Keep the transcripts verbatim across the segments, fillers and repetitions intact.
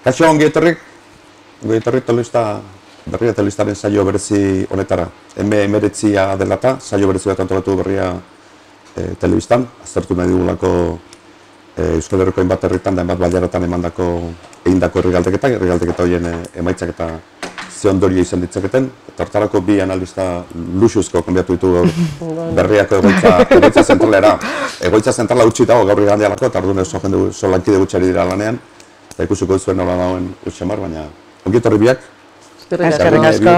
Kaixo, ongi etorrik, ongi etorrik telebista, berria telebistaren saio berezi honetara. Eme emeretzia delata, saio berezi bat antolatu berria e, telebistan, aztertu nahi dugulako e, Euskal Herriko hainbat herritan da hainbat bailaratan emandako egindako herrigaldeketak, herrigaldeketak horien e, emaitzak eta ze ondorio izan ditzaketen. Eta hortarako bi analista luxuzko konbiatu ditu gaur berriako egoitza, egoitza zentralera. Egoitza zentrala utzi dago gaur igandealako, eta orduan oso jende oso lankide gutxari dira lanean. Eta ikusiko duzuen nola dagoen Utxamar, baina ongi etorri biak. Eskerrik asko.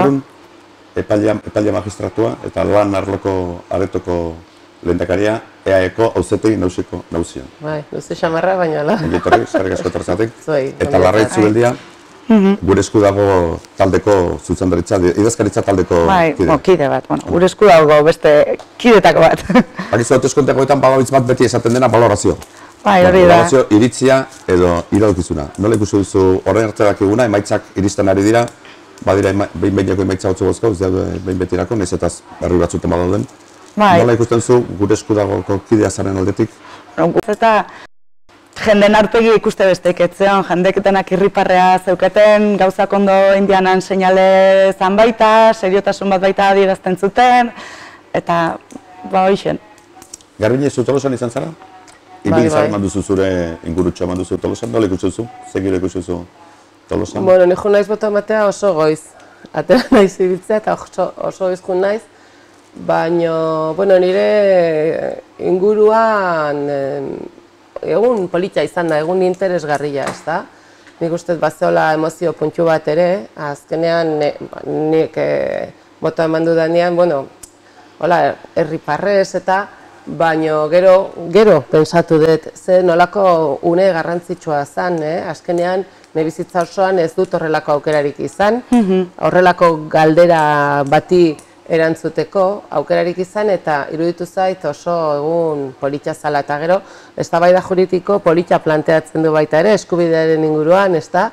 Epailea magistratua eta lan arloko aretoko lehendakaria E A Eko auzitegi nagusiko nagusian. Bai, luze xamarra baina la. Ongi etorri, eskerrik asko etortzatik. Zuei. Eta Larraitz Zubeldia, gure esku dago taldeko zuzendaritza, idazkaritza taldeko bai, kide. Bai, kide bat, bueno, gure esku dago beste kidetako bat. Bakizu hauteskundekoetan badabitz bat beti esaten dena balorazio. Bai, hori da. Balorazio iritzia edo iradokizuna. Nola ikusi duzu horren arte dakiguna, emaitzak iristen ari dira, badira behin behineko emaitza hotzu bozka, ez daude behin betirako, nahiz eta herri batzuten badauden. Bai. Nola ikusten zu gure esku dagoko kidea zaren aldetik? Eta jenden aurpegi ikuste besteik etzeon, jendeketenak irriparrea zeuketen, gauzak ondo indianan seinale zan baita, seriotasun bat baita adierazten zuten, eta ba hoixen. Garbine, zu Tolosan izan zara? Ibili zara eman duzu zure ingurutxo eman duzu Tolosan, nola ikusten zu? Zegiro ikusten zu Tolosan? Bueno, nijo naiz bota ematea oso goiz. Atera naiz ibiltzea eta oso, oso goizkun naiz. Baina, bueno, nire inguruan egun polita izan da, egun interesgarria, ez da? Nik uste bazeola emozio puntu bat ere, azkenean nik bota eman dudanean, bueno, hola, herriparrez eta, baina gero, gero pentsatu dut, ze nolako une garrantzitsua zen, eh? Azkenean, nire bizitza osoan ez dut horrelako aukerarik izan, horrelako galdera bati erantzuteko aukerarik izan eta iruditu zait oso egun polita zala eta gero eztabaida juridiko polita planteatzen du baita ere eskubidearen inguruan, ez da?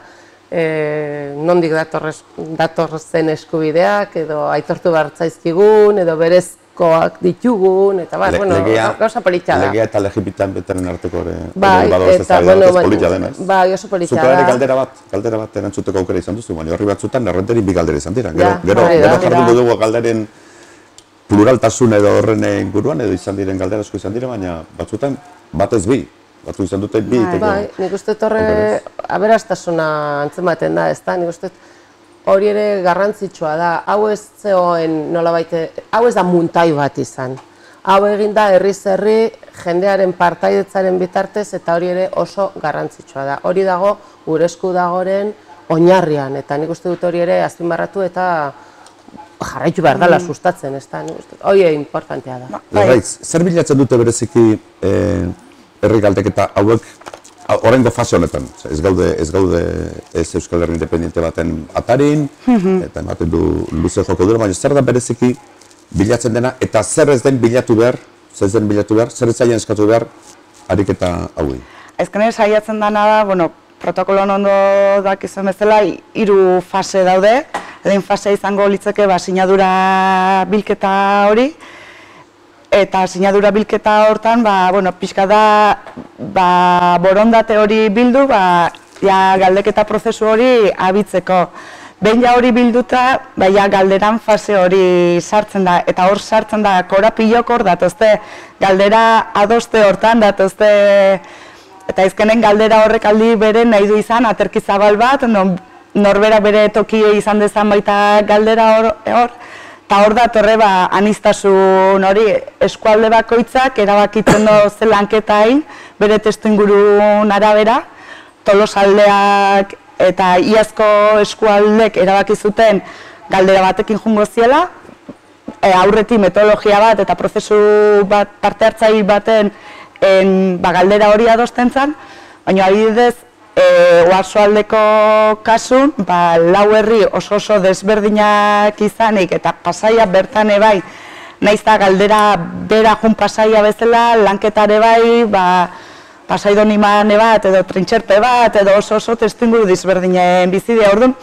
E, nondik datorren eskubideak edo aitortu bartzaizkigun edo berezkoak ditugun eta bar, bueno, gauza polita da. Legea eta legitimitaren arteko ere bai, eta, bueno, polita dena, ez? Bai, oso polita da. Zuko ere galdera bat, galdera bat erantzuteko aukera izan duzu, baina horri batzutan errenterin bi galdera izan dira. Gero, gero, gero jardungo dugu galderen pluraltasun edo horren inguruan edo izan diren galdera asko izan dira, baina batzutan batez bi, batzu izan dute bi. Bai, nik uste horre aberastasuna antzematen da, ez da, nik uste hori ere garrantzitsua da, hau ez zegoen nolabait, hau ez da muntai bat izan. Hau egin da herriz herri jendearen partaidetzaren bitartez eta hori ere oso garrantzitsua da. Hori dago gure esku dagoren oinarrian eta nik uste dut hori ere azpimarratu eta jarraitu behar dela sustatzen, ez da, hori importantea da. Larraitz, zer bilatzen dute bereziki herri galdeketa hauek oraingo fase honetan? Ez gaude ez gaude ez Euskal Herri independiente baten atarin, eta ematen du luze joko dura, baina zer da bereziki bilatzen dena, eta zer ez den bilatu behar, zer ez den bilatu behar, zer ez zaien eskatu behar ariketa hauei? Ezkene saiatzen dena da, bueno, protokoloan ondo dakizuen bezala, hiru fase daude. Lehen fase izango litzeke ba, sinadura bilketa hori, eta sinadura bilketa hortan, ba, bueno, pixka da ba, borondate hori bildu, ba, ja, galdeketa prozesu hori abitzeko. Behin ja hori bilduta, ba, ja, galderan fase hori sartzen da, eta hor sartzen da korapilok hor datozte, galdera adoste hortan datozte, eta izkenen galdera horrek aldi bere nahi du izan, aterki zabal bat, non, norbera bere tokie izan dezan baita galdera hor, eta hor da torre ba, aniztasun hori eskualde bakoitzak erabakitzen do ze lanketain bere testu ingurun arabera, Tolosaldeak eta iazko eskualdek erabaki zuten galdera batekin jungo ziela, e, aurretik metodologia bat eta prozesu bat parte hartzaile baten en, ba, galdera hori adosten zen, baina adibidez Oarsoaldeko kasun, ba, lau herri oso oso desberdinak izanik eta Pasaia bertan ebai, nahiz da galdera bera jun Pasaia bezala, lanketare bai, ba, Pasaidonimane bat edo trintxerpe bat edo oso oso testuinguru desberdinen bizidea. Orduan,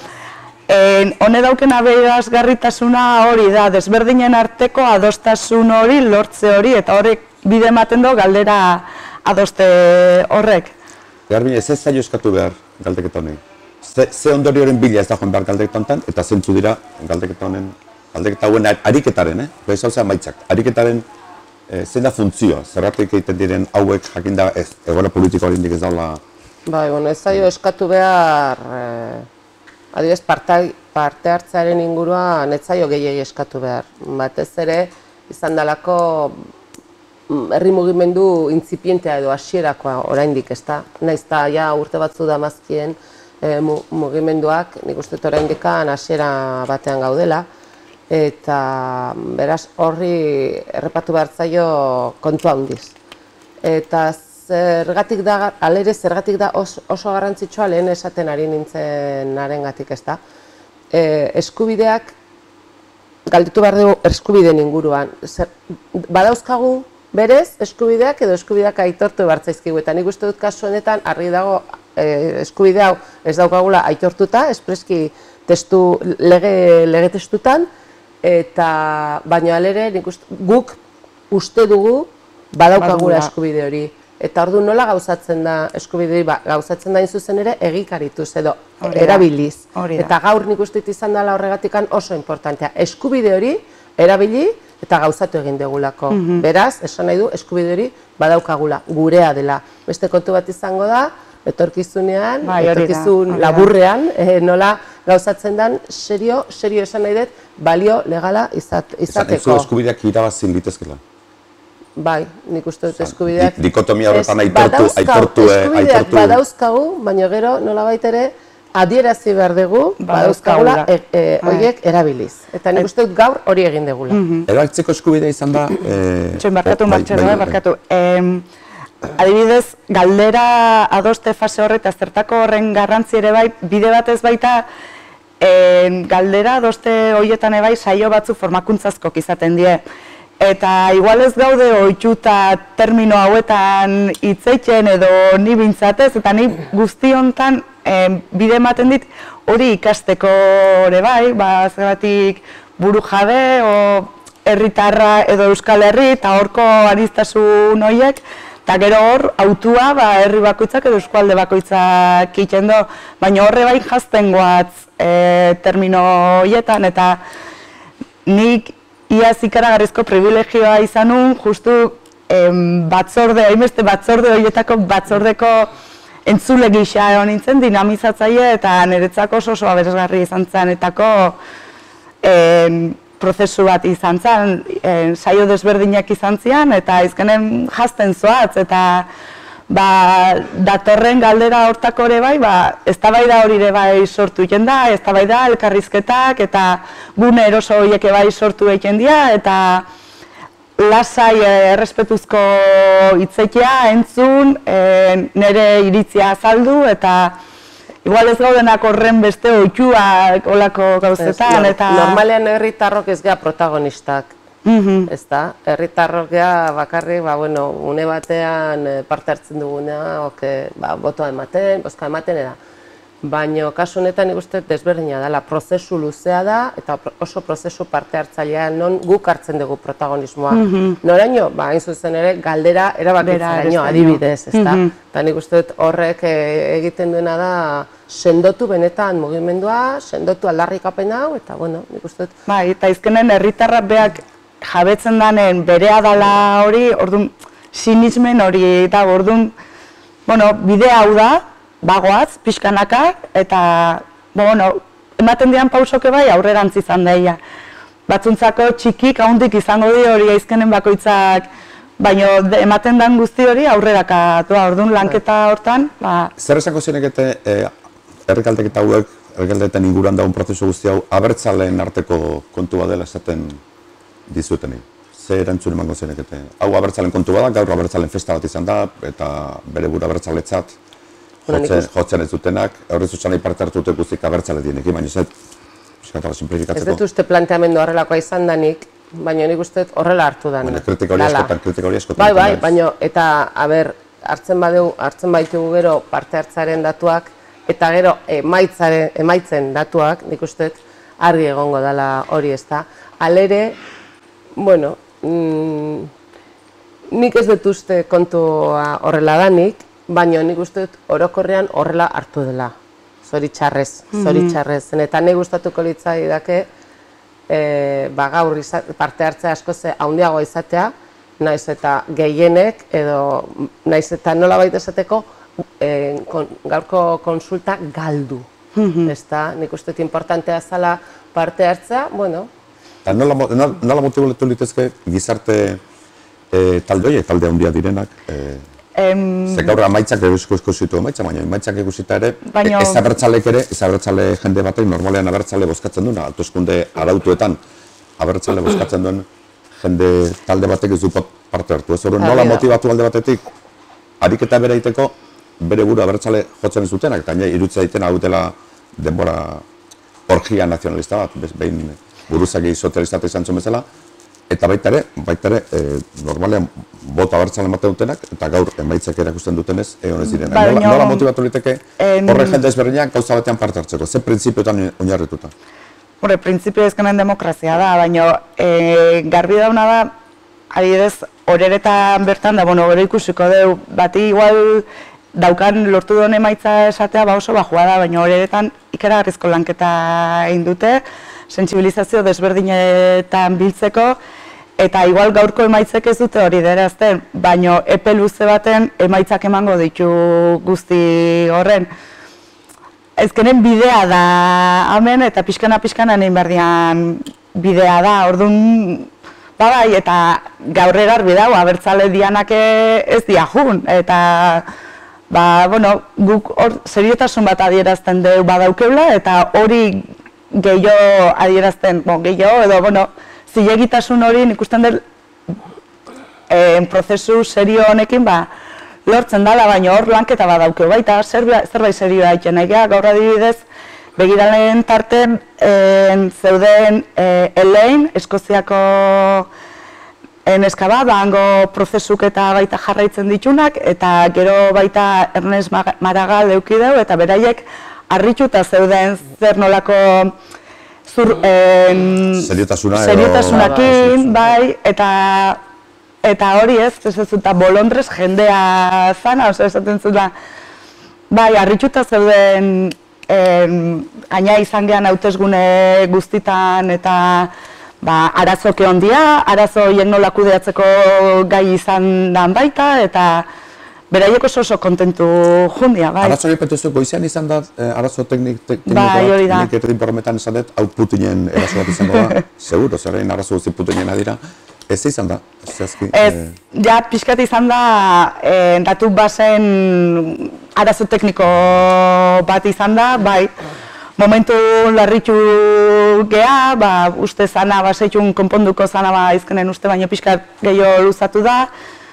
hone dauken aberasgarritasuna hori da, desberdinen arteko adostasun hori, lortze hori, eta horrek bide ematen du galdera adoste horrek. Garbine, ez ez zailo eskatu behar galdeketa honi? ze, ze ondorioren bila ez da joan behar galdeketa honetan, eta zentzu dira galdeketa honen, galdeketa hauen ariketaren, eh? Bez hau zen maitzak, ariketaren e, zein da funtzioa, zerratik egiten diren hauek jakinda ez, egoera politiko hori indik ez daula. Bai, bueno, ez zaio eskatu behar, eh, adibidez, parte, parte hartzearen inguruan ez zaio gehiegi eskatu behar. Batez ere, izan dalako herri mugimendu intzipientea edo hasierakoa oraindik, ezta? Naiz eta ja urte batzu damazkien e, mugimenduak, nik uste dut oraindikan hasiera batean gaudela, eta beraz horri errepatu behar zaio kontu handiz. Eta zergatik da, alere zergatik da oso, oso garrantzitsua lehen esaten ari nintzen harengatik, ezta? E, eskubideak, galdetu behar dugu eskubideen inguruan. Zer, badauzkagu berez eskubideak edo eskubideak aitortu bartzaizkigu, eta nik uste dut kasu honetan argi dago e, eskubide hau ez daukagula aitortuta, espreski testu, lege, lege testutan, eta baina alere nik uste, guk uste dugu badaukagula eskubide hori. Eta ordu nola gauzatzen da eskubide hori, ba, gauzatzen da zuzen ere egikarituz edo erabiliz. Eta gaur nik uste izan dela horregatikan oso importantea. Eskubide hori erabili eta gauzatu egin degulako. Mm-hmm. Beraz, esan nahi du, eskubide hori badaukagula, gurea dela. Beste kontu bat izango da, etorkizunean, bai, etorkizun laburrean, eh, nola gauzatzen den, serio, serio esan nahi dut, balio legala izat, izateko. Esan, eskubideak irabazin litezkela. Bai, nik uste dut eskubideak... Dikotomia horretan aitortu, aitortu... Eskubideak badauzkagu, baina gero, nola baita adierazi behar dugu, badauzkagula horiek erabiliz. Eta nik uste dut gaur hori egin degula. Erabiltzeko eskubidea izan da... Txoin, barkatu, martxero, barkatu. Adibidez, galdera adoste fase horreta zertako horren garrantzi ere bai, bide batez baita, galdera adoste horietan ebai saio batzu formakuntzazkok izaten die. Eta igual ez gaude ohituta termino hauetan hitzeiten edo ni bintzatez, eta ni guzti hontan bide ematen dit hori ikasteko ere bai, ba, zergatik buru jabe o herritarra edo Euskal Herri eta horko aniztasun horiek, eta gero hor autua ba, herri bakoitzak edo eskualde bakoitzak egiten do, baina horre bai jazten goatz e, termino horietan, eta nik iaz ikaragarrizko privilegioa izan nun, justu em, batzorde, hainbeste batzorde horietako batzordeko entzule gisa egon nintzen, dinamizatzaile eta niretzako oso oso aberasgarri izan zanetako em, prozesu bat izan zen, em, saio desberdinak izan zian, eta izkenen jazten zoatz, eta ba, datorren galdera hortako ere bai, ba, eztabaida hori ere bai sortu egiten da, eztabaida elkarrizketak eta gune eroso horiek bai sortu egiten dira, eta lasai errespetuzko hitzekia entzun, e, nire iritzia azaldu, eta igual ez gaudenak horren beste ohituak olako gauzetan, eta... Normalean herritarrok ez gea protagonistak. Ez da, herritarrok gea bakarrik, ba, bueno, une batean parte hartzen duguna, oke, ba, botoa ematen, bozka ematen, eda. Baina, kasu honetan nik uste desberdina dela, prozesu luzea da, eta oso prozesu parte hartzailea non guk hartzen dugu protagonismoa. Noraino, ba, hain zuzen ere, galdera erabakitzeraino, adibidez, ez da. Eta nik uste dut horrek egiten duena da, sendotu benetan mugimendua, sendotu aldarrikapen hau, eta, bueno, nik uste dut... Bai, eta izkenen herritarra beak jabetzen danen berea dala hori, orduan, sinismen hori, eta orduan, bueno, bidea hau da, bagoaz, pixkanaka, eta, bueno, ematen dian pausoke bai, aurrerantz izan daia. Batzuntzako txikik, haundik izango di hori aizkenen bakoitzak, baina ematen dan guzti hori aurrerakatua, orduan, lanketa hortan, ba... Zer esango zinekete, herrikaldeketa hauek, herrikaldeketen inguruan daun prozesu guzti hau, abertzaleen arteko kontua dela esaten dizueteni. Zer erantzun emango zinekete? Hau abertzalen kontu bada, gaur abertzalen festa bat izan da, eta bere bura abertzaletzat, jotzen ez dutenak, horrez utxan nahi parte hartu dute guztik abertzale dienek, baina ez dut simplifikatzeko. Ez dut uste planteamendu horrelakoa izan danik, baina nik uste horrela hartu danik. Baina kritika hori askotan, kritika hori askotan. Bai, bai, baina, eta, haber, hartzen badeu, hartzen baitugu gero parte hartzaren datuak, eta gero emaitzen datuak, nik uste argi egongo dela hori ez da. Halere, bueno, nik ez dut uste kontua horrela danik, baina nik uste dut orokorrean horrela hartu dela. zoritxarrez, zoritxarrez. Eta nahi gustatuko litzai dake, ba gaur parte hartzea askoz handiagoa izatea, naiz eta gehienek, edo naiz eta nola baita esateko, gaurko konsulta galdu. Ezta, nik uste importantea zala parte hartzea, bueno. Nola motiboletu litezke gizarte talde horiek, talde handia direnak? Zer gaur amaitzak eusko zitu emaitza, baina amaitzak egusita ere, ez abertzalek ere, ez abertzale jende batek normalean abertzale bozkatzen duena, hauteskunde arautuetan abertzale bozkatzen duen jende talde batek ez du parte hartu. Ez horren nola motibatu alde batetik, ariketa bere egiteko, bere buru abertzale jotzen ez dutenak, eta irutza egiten hau dela denbora orgia nazionalista bat, behin buruzagi sozialistak izan zuen bezala, eta baita ere, baita ere, normalean bota abertzale ematen dutenak, eta gaur emaitzak erakusten dutenez, egon ez diren. Nola motibatu liteke horre jende ezberdinak gauza batean parte hartzeko, ze printzipioetan oinarrituta? Horre, printzipio ezkenen demokrazia da, baina garbi dauna da, adibidez, horeretan bertan da, bueno, gero ikusiko deu, bati igual daukan lortu duen emaitza esatea ba oso bajua da, baina horeretan ikaragarrizko lanketa egin dute, sentsibilizazio desberdinetan biltzeko, eta igual gaurko emaitzek ez dute hori derazten, baina epe luze baten emaitzak emango ditu guzti horren. Ezkenen bidea da hemen, eta pixkana-pixkana egin berdian bidea da, orduan, bai, eta gaur egarbi dago, abertzale dianake ez diajun, eta, ba, bueno, guk hor seriotasun bat adierazten dugu badaukeula, eta hori gehiago adierazten, bon, gehiago, edo, bueno, zilegitasun hori ikusten dut prozesu serio honekin, ba, lortzen dala, baina hor lanketa badaukeu baita, zerbait serioa egiten nahi, gaur adibidez, begiralen tarten zeuden Elaine, Eskoziako neska bat, hango prozesuk eta baita jarraitzen ditunak, eta gero baita Ernest Maragall eukideu, eta beraiek harrituta zeuden zer nolako seriotasunakin, bai, eta hori ez, ez ez eta bolondrez jendea zana, oso esaten zuen, bai, harrituta zeuden gaina izan gehan hautesgune guztitan eta arazoke ondia, arazo hien nola kudeatzeko gai izan dan baita, eta beraiek oso oso kontentu jundia, bai. Arazo hori petuzu goizean izan da, arazo teknikoak, nik erdi informetan esan dut, hau Putinen eraso bat izango da, seguro, zerrein arazo guzti Putinen adira, ez izan da? Ez, ja, pixkat izan da, datu bazen arazo tekniko bat izan da, bai, momentu larritu geha, ba, uste zana, ba, seitun konponduko zana, ba, izkenen uste baino pixkat gehiago luzatu da,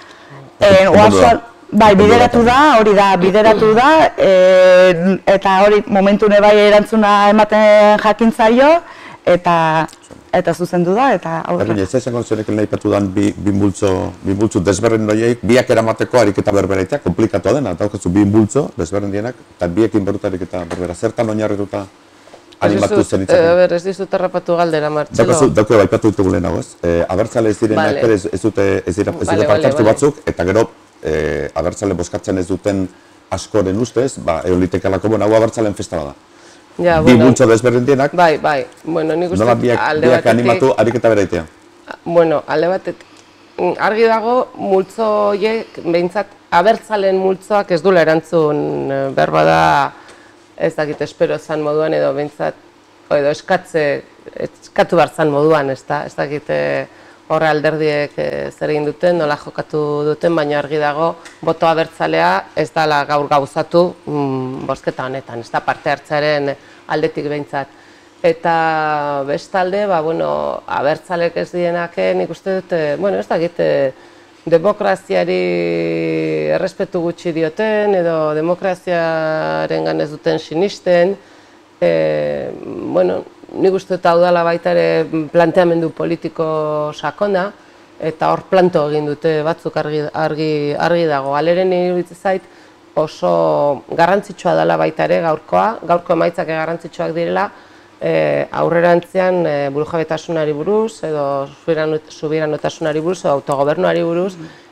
bai, bideratu da, hori da, bideratu da, eta hori momentu bai erantzuna ematen jakintzaio, eta zuzendu da, eta aurra. Ez da izango zuenekin nahi patu dan bi multzo desberren noiek, biak eramateko ariketa berbereitea, komplikatua dena, eta haukazu bi multzo desberren dienak, eta biekin beruta ariketa berbera. Zertan oinarrituta animatu zen itzaken? Ez dizut errapatu galdera, Martxelo. Dauko baipatu ditugu lehenago, ez? Abertzale ez direnak ere ez dute parte hartu batzuk, eta gero abertzale bozkatzen ez duten askoren ustez, eolitekalako, bueno, hau abertzalen festa bada. Bi multzo desberdin dienak, bai, bai, bueno, nik uste alde batetik... Biak animatu ariketa beraitea. Bueno, alde batetik, argi dago multzo horiek, behintzat, abertzalen multzoak ez duela erantzun berba da, ez dakit, espero zan moduan edo behintzat, edo eskatze, eskatu behar zan moduan, ez dakit, horre alderdiek zer egin duten, nola jokatu duten, baina argi dago boto abertzalea ez dela gaur gauzatu bozketa honetan, ez da parte hartzearen aldetik behintzat. Eta bestalde, abertzalek ez dienake, nik uste dut, bueno, ez dakit, demokraziari errespetu gutxi dioten, edo demokraziaren ganez duten sinisten, bueno, nik uste dut hau dela baita ere planteamendu politiko sakona, eta hor planto egin dute batzuk argi dago. Aleren iruditzen zait oso garrantzitsua dela baita ere gaurkoa, gaurko emaitzak garrantzitsuak direla, aurrerantzean burujabetasunari buruz, edo subiranotasunari buruz, edo autogobernuari buruz,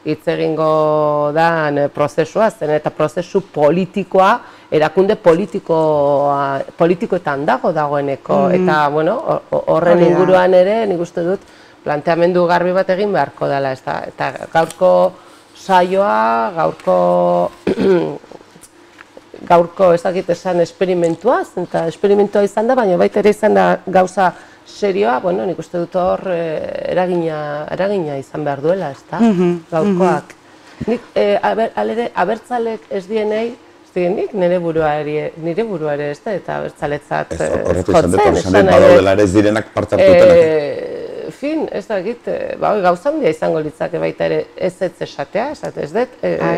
hitz egingo dan prozesua zen, eta prozesu politikoa, erakunde politikoa, politikoetan dago dagoeneko, eta bueno, horren inguruan ere, nik uste dut, planteamendu garbi bat egin beharko dela, eta gaurko saioa, gaurko gaurko ezagite esan esperimentua, eta esperimentua izan da, baina baita ere izan da gauza serioa, bueno, nik uste dut hor eragina izan behar duela, ez da, gaurkoak. Nik, alere, abertzalek ez dienei, ez dienik nire buruare, nire buruare ez da, eta abertzaletzat jotzen, esan nahi ez direnak parte hartu dutenak. Fin, ez da egit, gauza handia izango litzake baita ere ez ez esatea, ez dut,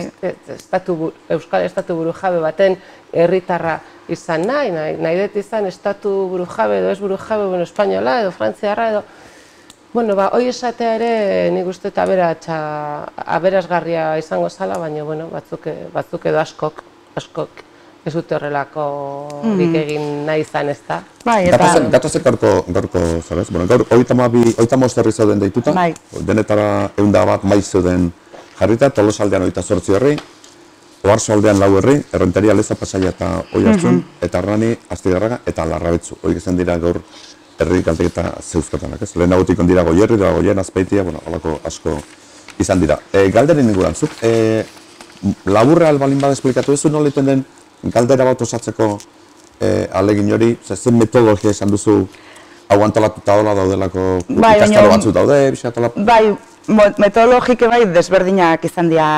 Euskal Estatu buru jabe baten herritarra izan nahi, nahi dut izan Estatu buru jabe edo ez buru jabe, bueno, espainola edo frantziarra edo, bueno, ba, hoi esatea ere nik uste eta aberasgarria izango zala, baina, bueno, batzuk edo askok, askok ez dute horrelako dik egin nahi izan ez da. Gatozek gaurko, zabez, gaur oita mozterri zauden deituta, denetara eunda bat maiz zeuden jarrita, Tolosaldean oita sortzi herri, Oarsoaldean lau herri, Errenteria, Leza, Pasaia eta Oiartzun, eta Arrani, Astigarraga eta Larrabetzu. Horiek izan dira gaur herri galdeketa zeuzkatanak, ez? Lehen agotik ondira Goierri, da Goien, Azpeitia, bueno, alako asko izan dira. Galderin inguran, zuk, laburra albalin bada esplikatu ez, nola iten den galdera bat osatzeko alegin hori, zen metodologia esan duzu hau antolatuta hola daudelako ikastaro batzuk daude, bisatala? Bai, metodologike bai desberdinak izan dira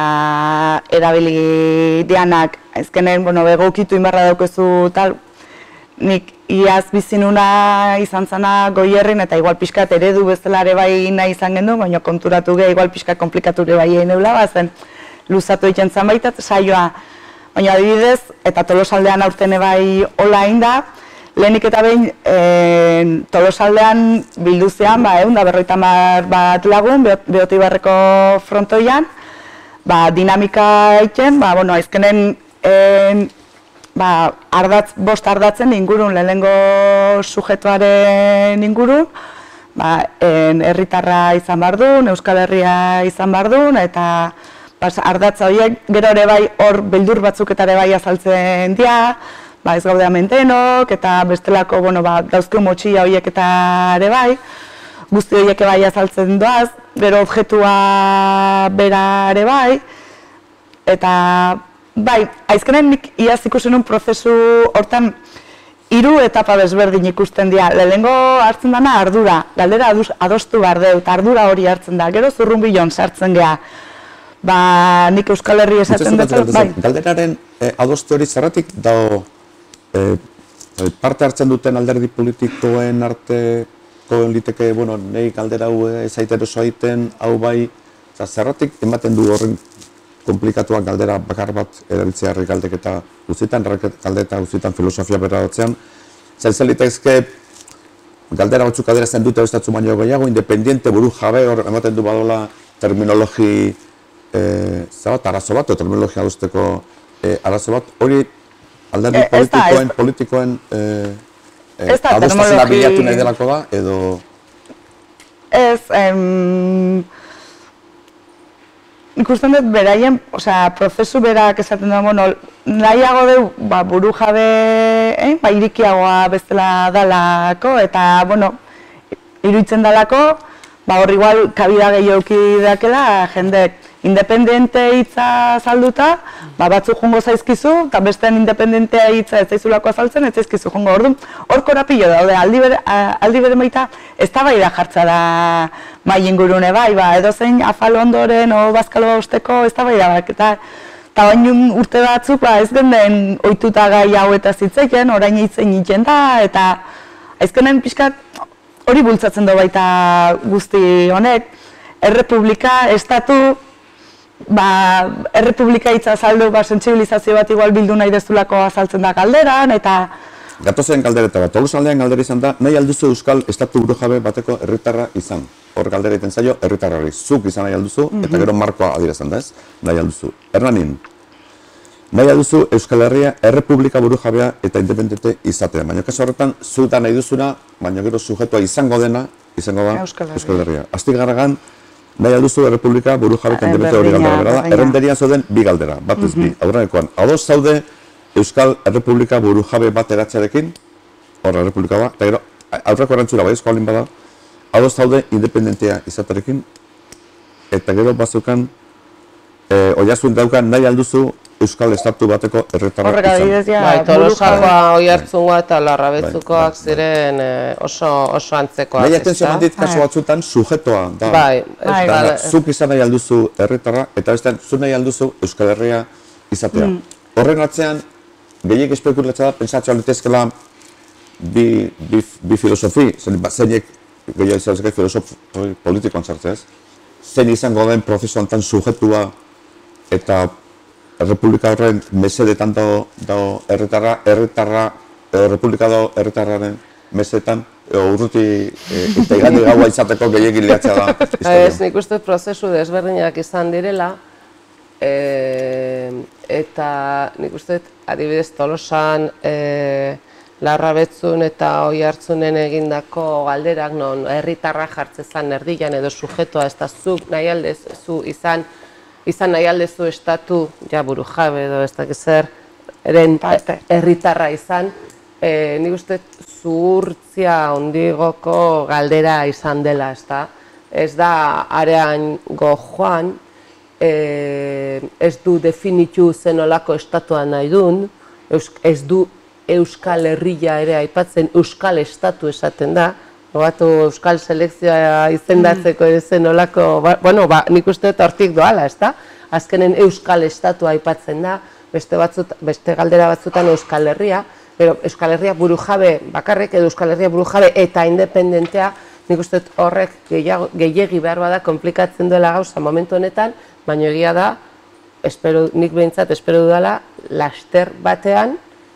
erabili dianak, ezkenen, bueno, egokitu inbarra daukezu tal, nik iaz bizinuna izan zana Goierrin eta igual pixkat eredu bezala ere bai nahi izan gendu, baina konturatu geha igual pixkat komplikatu ere bai egin eula, bazen luzatu egiten zan baitat, saioa. Baina adibidez, eta Tolosaldean aurten bai hola egin da, lehenik eta behin Tolosaldean bilduzean, egun da berroita mar bat lagun, Beotibarreko frontoian, dinamika egiten, aizkenen bost ardatzen ingurun, lehenengo sujetuaren ingurun, herritarra izan behar duen, Euskal Herria izan behar duen, eta ardatza horiek, gero ere bai hor beldur batzuk eta ere bai azaltzen dira, ez gaude amentenok, eta bestelako, bueno, dauzkeu motxilla horiek eta ere bai, guzti horiek bai azaltzen doaz, gero objektua bera ere bai, eta bai, aizkenen nik iaz ikusen un prozesu hortan hiru etapa desberdin ikusten dira. Lehenengo hartzen dana ardura, galdera adostu behar deu, eta ardura hori hartzen da, gero zurrunbilon sartzen geha. Ba, nik Euskal Herri esaten dut, bai. Galderaren adoste hori zerratik dago parte hartzen duten alderdi politikoen arteko liteke, bueno, nahi galdera hau ezaiten oso aiten, hau bai, zerratik ematen du horren komplikatuak galdera bakar bat erabiltzea herri galdeketa guztietan, galdeta guztietan filosofia bera batzean, zen litezke galdera batzuk adierazten dute bestatzu baino gehiago, independiente buru jabe hor ematen du badola terminologi zabat, arazo bat, terminologia adosteko arazo bat, hori alderdi politikoen, politikoen adostasuna bilatu nahi delako da, edo... Ez, ikusten dut beraien, osea, prozesu berak esaten dugu, nahiago du buru jabe, irikiagoa bezala dalako, eta, bueno, iruditzen dalako, hor igual kabida gehioki dakela, jendek, independente hitza azalduta, batzuk jongo zaizkizu, eta besteen independentea hitza ez zaizulako azaltzen, ez zaizkizu jongo. Orduan, hor korapillo daude, aldi bere baita, ez da bai da jartza da mai ingurune bai, edo zein afal ondoren o bazkalo usteko, ez da bai da bak, eta baino urte batzuk ez genden ohituta gai hau eta zitzeken, orain hitzen nintzen da, eta aizkenen pixkat hori bultzatzen du baita guzti honek, errepublika, estatu, errepublika hitza azaldu, sentsibilizazio bat igual bildu nahi dezulako azaltzen da galderan, eta... Gatozen galdereta bat, Tolosaldean galdera izan da, nahi alduzu Euskal Estatu burujabe bateko herritarra izan. Hor galdera iten zaio, herritarrari zuk izan nahi alduzu, eta gero markoa adierazten da ez, nahi alduzu. Hernanin, nahi alduzu Euskal Herria errepublika burujabea eta independente izatea. Baina kaso horretan, zuta nahi duzuna, baina gero sujetua izango dena, izango da Euskal Herria. Astigarragan, nahi alduzu errepublika buru jabe eta independente hori galdera bera da. Errenderian zauden bi galdera, bat ez bi. Aurrenekoan, ados zaude Euskal Errepublika buru jabe bat eratzearekin, hor errepublika bat, eta gero, aurreko erantzura bai, eskualin bada, ados zaude independentea izaterekin, eta gero bazukan, oiazun daukan nahi alduzu Euskal Estatu bateko erretarra izan. Bai, Tolosakoa, Oiartzungoa eta Larrabetzukoak ziren oso antzekoak. Nahi atentzio mandit kasu batzutan sujetoa da. Bai. Zuk izan nahi alduzu erretarra, eta bestean zu nahi alduzu Euskal Herria izatea. Horren atzean, gehiek espekulatzea da, pentsatxoa litezkela bi filosofi, zeinek gehiago izan filosofi politikoan sartzea ez, zein izango den prozesuan tan sujetua eta Republika horren mesedetan dago erretarra, erretarra, Republika dago erretarraren mesedetan, urruti eta igande gaua izateko gehiagin lehatzea da. Ez, nik uste prozesu desberdinak izan direla, eta nik uste adibidez Tolosan, Larrabetzun eta Oiartzunen egindako galderak, non herritarra jartzezan erdian edo sujetoa, ez da zuk nahi aldezu izan, izan nahi aldezu estatu, ja buru jabe edo ez dakiz zer, eren herritarra izan, nik uste zuhurtzia ondigoko galdera izan dela, ez da. Ez da areango joan, ez du definitu zenolako estatua nahi duen, ez du Euskal Herria ere aipatzen, Euskal Estatu esaten da, Gobatu Euskal Selekzioa izendatzeko zen olako, bueno, nik uste dut hortik doala, ez da? Azkenen Euskal Estatua aipatzen da, beste galdera batzutan Euskal Herria, pero Euskal Herria buru jabe bakarrik edo Euskal Herria buru jabe eta independentea, nik uste dut horrek gehiegi behar bada komplikatzen duela gauza momentu honetan, baina egia da, nik behintzat espero dudala, laster batean,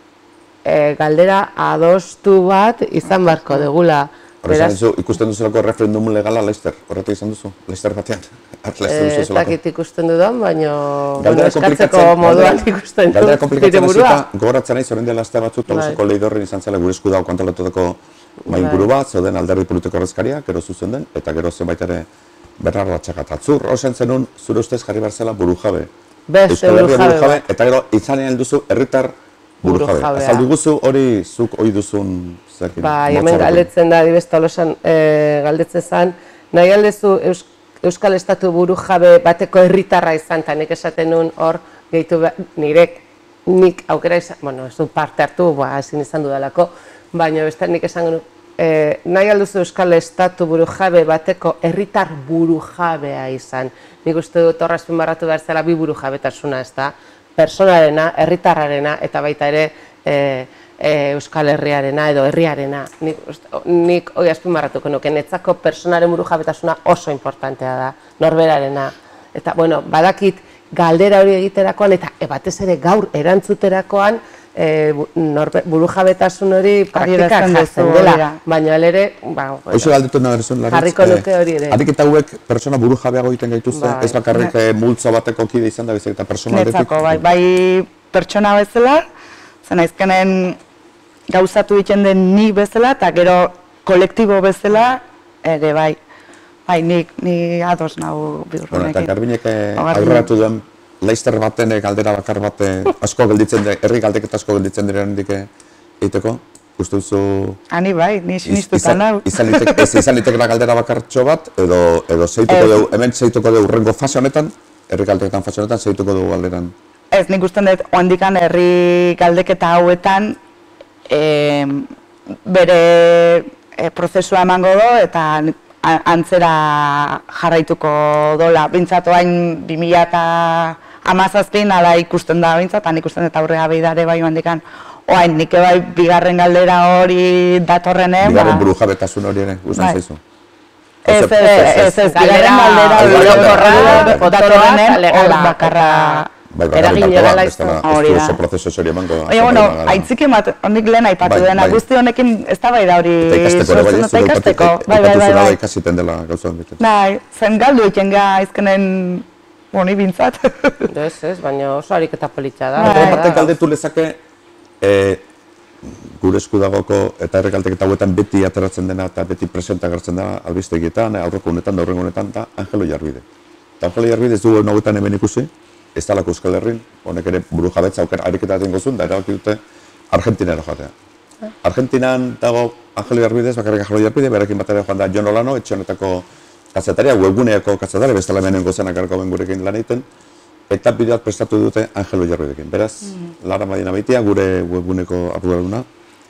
galdera adostu bat izan barko degula. Ikusten duzulako referendum legala Leister, horretu izan duzu, Leister batean. Ez dakit ikusten dudan, baina eskatzeko moduan ikusten du. Galdera komplikatzen zita, gogoratzen nahi, zoren dela aste batzuk, Tolosako lehidorren izan zela gure esku dago kantalatutako main buru bat, zeuden alderdi politiko horrezkaria, gero zuzen den, eta gero zenbait ere berrar batxakat. Atzur, hozen zenun, zure ustez jarri behar zela buru jabe. Beste buru jabe. Eta gero, izanean duzu herritar buru jabe. Azaldu guzu hori zuk ohi duzun zekin. Ba, hemen galdetzen da, adibidez Tolosan galdetzen zen, nahi aldezu Euskal Estatu buru jabe bateko herritarra izan, eta nik esaten nuen hor, gehitu nirek, nik aukera izan, bueno, ez du parte hartu, ezin izan dudalako, baina beste nik esan nuen, nahi alduzu Euskal Estatu buru jabe bateko herritar buru jabea izan. Nik uste dut horra azpimarratu behar zela bi buru jabetasuna, ez da, personarena, herritarrarena, eta baita ere Euskal Herriarena edo herriarena. Nik hori azpimarratuko nuke, netzako personaren buru jabetasuna oso importantea da, norberarena. Eta, bueno, badakit galdera hori egiterakoan, eta batez ere gaur erantzuterakoan, buru jabetasun hori praktikak jartzen dela, baina ere, jarriko nuke hori ere. Harik eta hauek pertsona buru jabeago egiten gaituzte, ez bakarrik multzo bateko kide izan da bizek eta persona aldetik? Netzako, bai pertsona bezala, zen aizkenen gauzatu egiten den nik bezala, eta gero kolektibo bezala, ere bai, bai nik ados nahu bidurrunekin. Eta Garbinek aurreratu duen, Leister baten galdera bakar bat asko gelditzen, herri galdeketa asko gelditzen diren dik egiteko, uste duzu... Ani bai, nistutan hau. Izan litekela galdera bakartxo bat, edo zeituko dugu, hemen zeituko dugu urrengo fase honetan, herri galdeketan fase honetan, zeituko dugu galderan. Ez, nik usten dut, oandikan herri galdeketa hauetan, bere prozesua emango do, eta antzera jarraituko dola. Bintzatu hain bi mila hamazazpin ala ikusten da bintzat, eta nik ikusten dut aurrera behidare bai oandikan, oain, nik bai bigarren galdera hori datorrenen. Bigarren buru jabetasun hori ere, guztan zaizu. Ez, ez, ez, bigarren galdera datorrenen, hor bakarra... Eragin egala izan. Hori da. Prozeso hori emango. Oia, bueno, haitzik emat, honik lehen aipatu dena, guzti honekin ez da bai da hori sortzen dut ikasteko. Bai, bai, bai. Eta ikasiten dela gauza honetan. Bai, zen galdu eken ga izkenen honi bintzat. Ez, ez, baina oso harik eta politxa da. Eta batek galdetu lezake, gure eskudagoko eta errekaltek eta hauetan beti ateratzen dena eta beti presenta gertzen da albistegietan, aurreko honetan, da horrengo honetan, da Angelo Jarbide. Eta Angelo Jarbide ez dugu hauetan hemen ikusi, ez talako Euskal Herrin, honek ere buru jabetza aukera ariketa egingo zuen, da erabaki dute Argentinara joatea. Argentinan dago Angelo Jarbide, ez bakarrik Angelo Jarbide, berakin batera joan da Jon Olano, etxe honetako kazetaria, webguneako kazetaria, bestela hemen gozenak arko ben gurekin lan egiten, eta bideoak prestatu dute Angelo Jarbidekin. Beraz, mm. Lara Madina Baitia, gure webguneko arduraduna.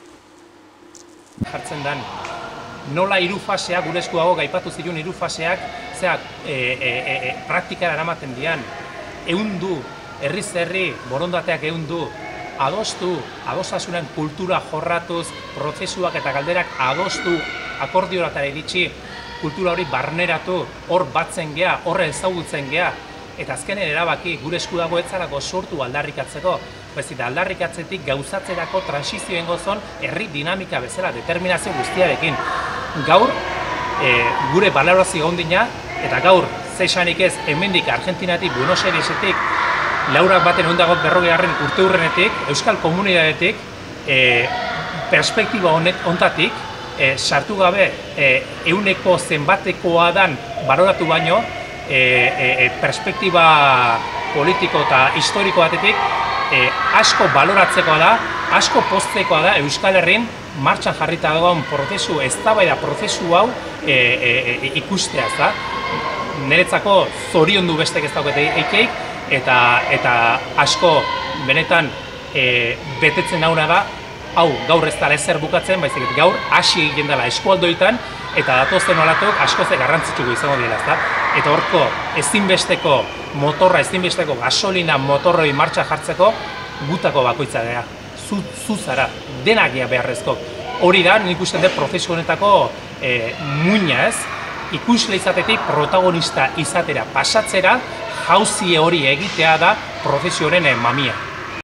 Jartzen dan, nola hiru faseak, gure eskuago gaipatu zirun hiru faseak, zeak, e, e, e, e, praktikara eramaten dian, ehundu, herriz herri, borondateak ehundu, adostu, adostasunen kultura jorratuz, prozesuak eta galderak adostu, akordioratara iritsi, kultura hori barneratu, hor batzen gea, horre ezagutzen gea, eta azkenen erabaki gure esku dago etzarako sortu aldarrikatzeko, baizik eta aldarrikatzetik gauzatzerako transizioen gozon herri dinamika bezala, determinazio guztiarekin. Gaur, e, gure balorazio ondina, eta gaur, zesanik ez, hemendik Argentinatik, Buenos Airesetik, laurak baten ondago berrogegarren urte hurrenetik, Euskal Komunidadetik, e, perspektiba honetatik, e, sartu gabe, e, ehuneko zenbatekoa dan baloratu baino, E, e, perspektiba politiko eta historiko batetik e, asko baloratzekoa da, asko poztekoa da Euskal Herrin martxan jarrita dagoen prozesu, eztabaida prozesu hau e, e, e, ikustea, da. Niretzako zoriondu bestek ez daukete eikeik, eta, eta asko benetan e, betetzen nauna da, hau gaur ez dela ezer bukatzen, baizik gaur hasi egiten dela eskualdoetan, eta datozen olatok askoze garrantzitsuko izango dira, ezta? Eta horko ezinbesteko motorra, ezinbesteko gasolina motorroi martxa jartzeko gutako bakoitza dira. Zu, zu zara, denak gea beharrezko. Hori da, nik ikusten dut prozesu honetako e, muina ez, ikusle izatetik protagonista izatera pasatzera, jauzi hori egitea da prozesu honen mamia.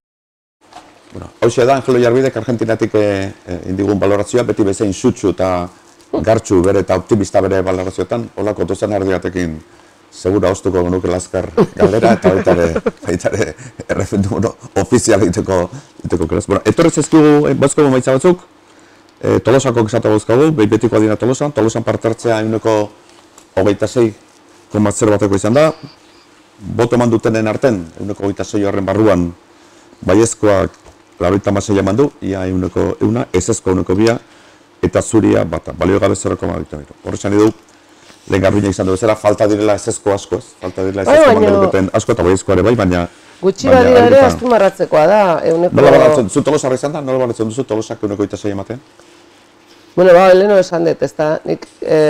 Bueno, hauxe da, Angelo Jarbidek Argentinatik e, indigun balorazioa, beti bezain sutsu eta gartxu bere eta optimista bere balorazioetan, holako dozen erdiatekin segura ostuko genuke laskar galdera, eta baita ere, baita ere, erreferendum ofizial egiteko egiteko keraz. Bueno, etorrez ezkigu, bozko maitza batzuk, e, Tolosako gizatu bozkagu, behin betiko adina Tolosan, Tolosan partartzea ehuneko hogeita sei koma zero bateko izan da, boto eman dutenen arten, ehuneko hogeita sei horren barruan, baiezkoak laurogeita hamasei eman du, ia ehuneko ehuna, ezezko ehuneko bia, eta zuria bata, balio gabe zero koma hogeita hiru. Horretzen du, lehen garbiña izan du bezala, falta direla ezezko asko ez, falta direla ezezko eman duten asko eta baiezko ere bai, baina... Gutxi badira ere azpimarratzekoa da, ehuneko... Nola balatzen, zu Tolosarra izan da, nola balatzen duzu Tolosak ehuneko hogeita sei ematen? Bueno, ba, leheno esan dut, ez da, nik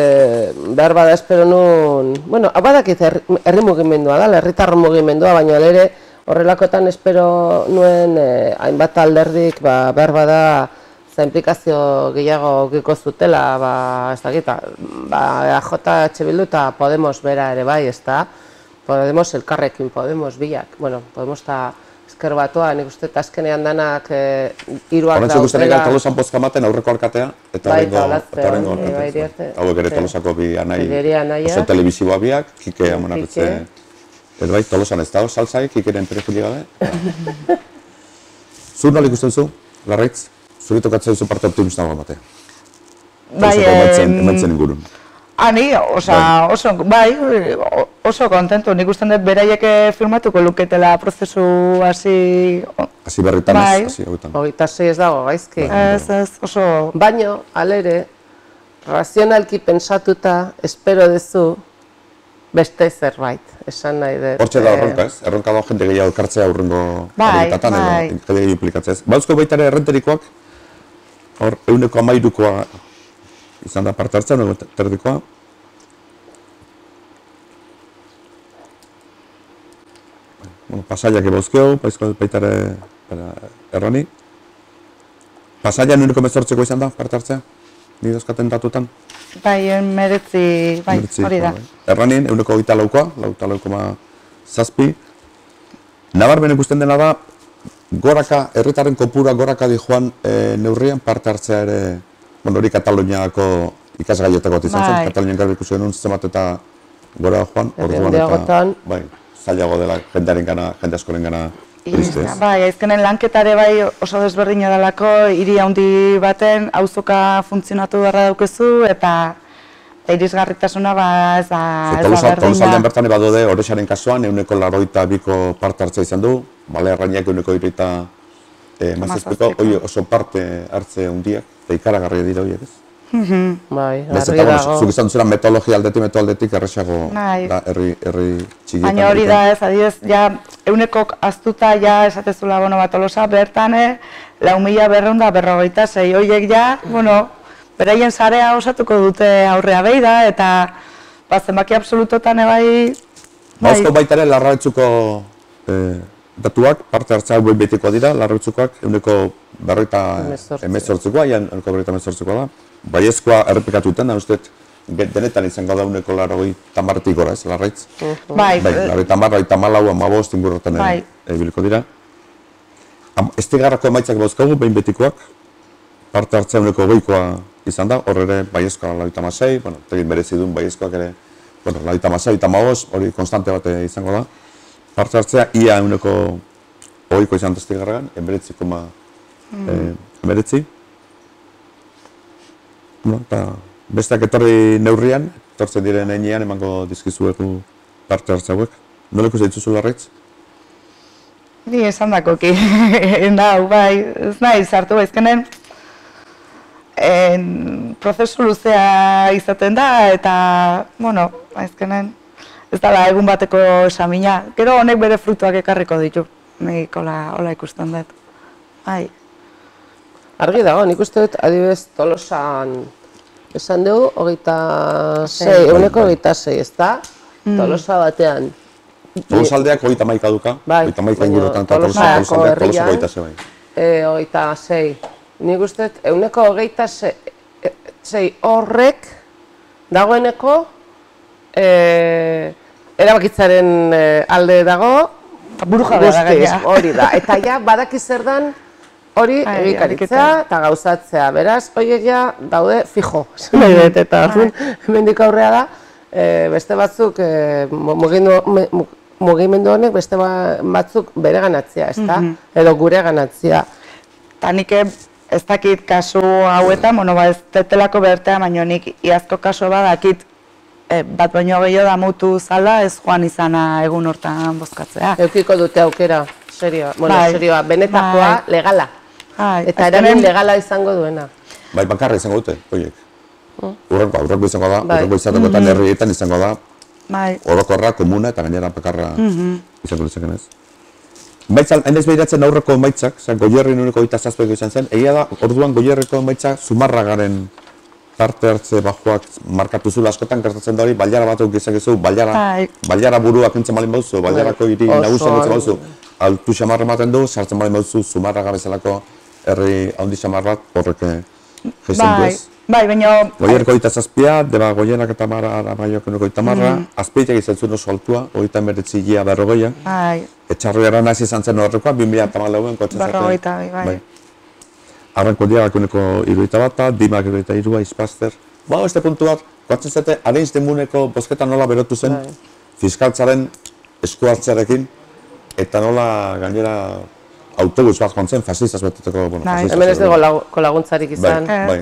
behar bada espero nun... Bueno, badakit herri mugimendua da, herritar mugimendua, baina ere horrelakotan espero nuen hainbat alderdik behar bada za implikazio gehiago giko zutela, ba, ez dakit, ba, E J H Bildu eta Podemos bera ere bai, ez da, Podemos elkarrekin, Podemos biak, bueno, Podemos eta ezker batua, nik uste eta azkenean danak hiruak dautela. Horrentzu guztien egan Tolosan bozka maten aurreko alkatea, eta horrengo alkatea. Hau egere Tolosako bi anai, oso telebisiboa biak, Kike amonarretze, edo bai, Tolosan ez dago, salzai, Kikeren perejuli gabe. Zur nola ikusten zu, Larraitz? Zuri tokatzen duzu parte optimista nagoa batea. Bai, emantzen ingurun. Ani, oso, bai, oso kontentu. Nik usten dut beraiek firmatuko luketela prozesu hasi... Hasi berritan ez, hasi hauetan. Hogeita sei ez dago, gaizki. Ez, ez, oso... Baino, alere, razionalki pensatuta, espero dezu, beste zerbait, esan nahi dut. Hortxe da erronka ez, erronka da jende gehiago elkartzea aurrengo harekatan edo jende gehiago implikatzea ez. Bauzko baita ere errenterikoak, hor, ehuneko hamairukoa izan da parte hartzen, ehuneko terdikoa. Bueno, Pasaiak ebauzkeu, baita ere erroni. Pasaian ehuneko mezortzeko izan da parte hartzea, nire dauzkaten datutan. Bai, meretzi, bai, hori da. Erranien, ehuneko hogeita laukoa, lauta laukoma zazpi. Nabarmen ikusten dena da, goraka, herritarren kopura goraka di joan neurrian parte hartzea ere, bueno, hori Kataluniako ikasgaietako bat izan zen, Katalunian garbi ikusi genuen zemat eta gora joan, orduan eta, bai, zailago dela jendearen gana, jende askoren gana Iristea, bai, azkenen lanketare bai oso desberdina dalako, hiri handi baten auzoka funtzionatu beharra daukezu, eta irisgarritasuna ba ez da berdina. Tolosaldean bertan badaude, Orexaren kasuan, euneko laroita biko parte hartza izan du, Balearrainak euneko irita mazazpiko, hori oso parte hartze hundiak, eta ikaragarria dira horiek ez? Bai, garri dago. Zuk izan zura metodologia aldetik, metodaldetik erresago da herri txigietan. Baina hori da ez, adibidez, ja, eunekok aztuta ja esatezula, bueno, bat Tolosa bertan, lau mila berreunda berrogeita zei, horiek ja, bueno, beraien sarea osatuko dute aurrea behi da, eta zenbaki absolutotan ebai... Bauzko baita ere, Larraitzuko datuak, parte hartza hau betikoa dira, Larraitzukoak, euneko berroita emezortzukoa, euneko berroita emezortzukoa da. Baiezkoa errepikatuten da, uste, denetan izango da uneko larrogei tamartik gora, ez, Larraitz? Bai. Larrogei tamarra, tamalau, amabost, ingurrotan ebiliko dira. Estigarrako emaitzak bauzkagu, behin betikoak, parte hartzea uneko goikoa izan da, hor ere baiezkoa larrogei tamasei, bueno, tegin berezi duen baiezkoak ere, bueno, larrogei tamasei, tamabost, hori konstante bat izango da. Parte hartzea, ia uneko goiko izan da estigarragan, emberetzi koma emberetzi. Eta besteak etorri neurrian, etortzen diren heinean emango dizkizuegu parte hartza hauek. Noleko zaituzu Larraitz? Ni esan dakoki, endau, bai, ez nahi sartu baizkenen. Prozesu luzea izaten da, eta, bueno, baizkenen, ez dala egun bateko esamina. Gero honek bere frutuak ekarriko ditu, nik hola ikusten dut. Bai. Argi dago, nik uste dut, adibidez, Tolosan esan dugu, hogeita sei, eguneko hogeita sei, ez da? Tolosa batean. Tolosaldeak hogeita maika duka, hogeita maika ingurotan, eta Tolosaldeak Tolosa hogeita sei bai. Hogeita sei. Nik uste dut, eguneko hogeita sei horrek dagoeneko erabakitzaren alde dago, guztiz, hori da. Eta ja, badaki zer dan, hori egikaritzea eta gauzatzea, beraz, horiek ja daude fijo, eta hemendik aurrea da, beste batzuk, mugimendu honek beste batzuk bere ganatzea, ez da? Edo gure ganatzea. Eta nik ez dakit kasu hauetan, bueno, ez tetelako bertea, baina nik iazko kasu badakit bat baino gehiago da mutu zala, ez joan izana egun hortan bozkatzea. Eukiko dute aukera, serioa, bueno, serioa, benetakoa, legala. Eta eramen legala izango duena. Bai, bakarra izango dute, horiek. Urrenko, urrenko izango da, urrenko izatekoetan herrietan izango da, orokorra, komuna eta gainera bakarra izango dutzen ez. Maitzan, hainez behiratzen aurreko maitzak, Goierri nuneko oita zazpeko izan zen, egia da, orduan Goierriko maitzak Zumarragaren parte hartze bajoak markatu zula askotan, gertatzen da hori, bailara bat eukizak ezu, bailara buruak entzen balin bauzu, bailarako hiri nagusen entzen bauzu, altu xamarra ematen du, sartzen balin bauzu Zumarraga bezalako herri handi xamar bat, horrek gezen du ez. Bai, baina... Goierriko oita zazpia, deba Goierrak eta marra, arabaiok eneko oita marra, azpeitek izan zuen oso altua, oita emberetzi gia berrogeia, etxarroiara nazi izan zen horrekoa, bi mila eta malauen kotxe zate. Berrogeita, bai. Arranko diagak uneko iruita bata, dimak iruita irua, izpazter. Ba, este puntu bat, koatzen zate, arein denguneko bozketa nola berotu zen, fiskaltzaren esku hartzearekin, eta nola gainera autobus bat joan zen, fasistaz beteteko, bueno, fasistaz. Hemen ez dugu laguntzarik izan. Bai,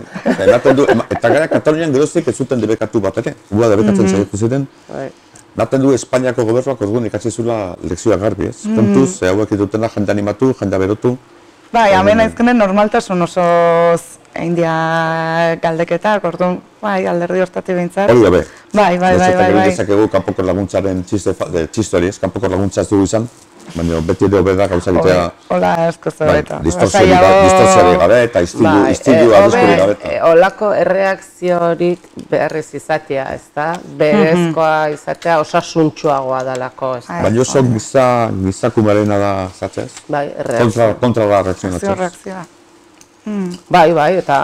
eta gara Katalunian geroztik ez zuten debekatu bat ere, gura debekatzen zaitu ziren. Naten du Espainiako gobernuak orduan ikatzi zula lekzioa garbi, ez? Kontuz, hauek idutena jende animatu, jende berotu. Bai, hemen aizkenen normaltasun osoz India galdeketak, orduan, bai, alderdi hortatik behintzat. Hori gabe. Bai, bai, bai, bai. Eta dezakegu kanpoko laguntzaren txiste hori ez, kanpoko laguntza ez dugu izan, baina beti edo beda gauza egitea... Hola, asko zebeta. Distorsioari gabe eta iztilu arriskuri gabe. Olako erreakziorik beharrez izatea, ez da? Berezkoa izatea osasuntxuagoa dalako, ez da? Baina oso gizakumarena da zatzez? Bai, erreakzioa. Kontra da reakzionatzez. Reakzioa. Bai, bai, eta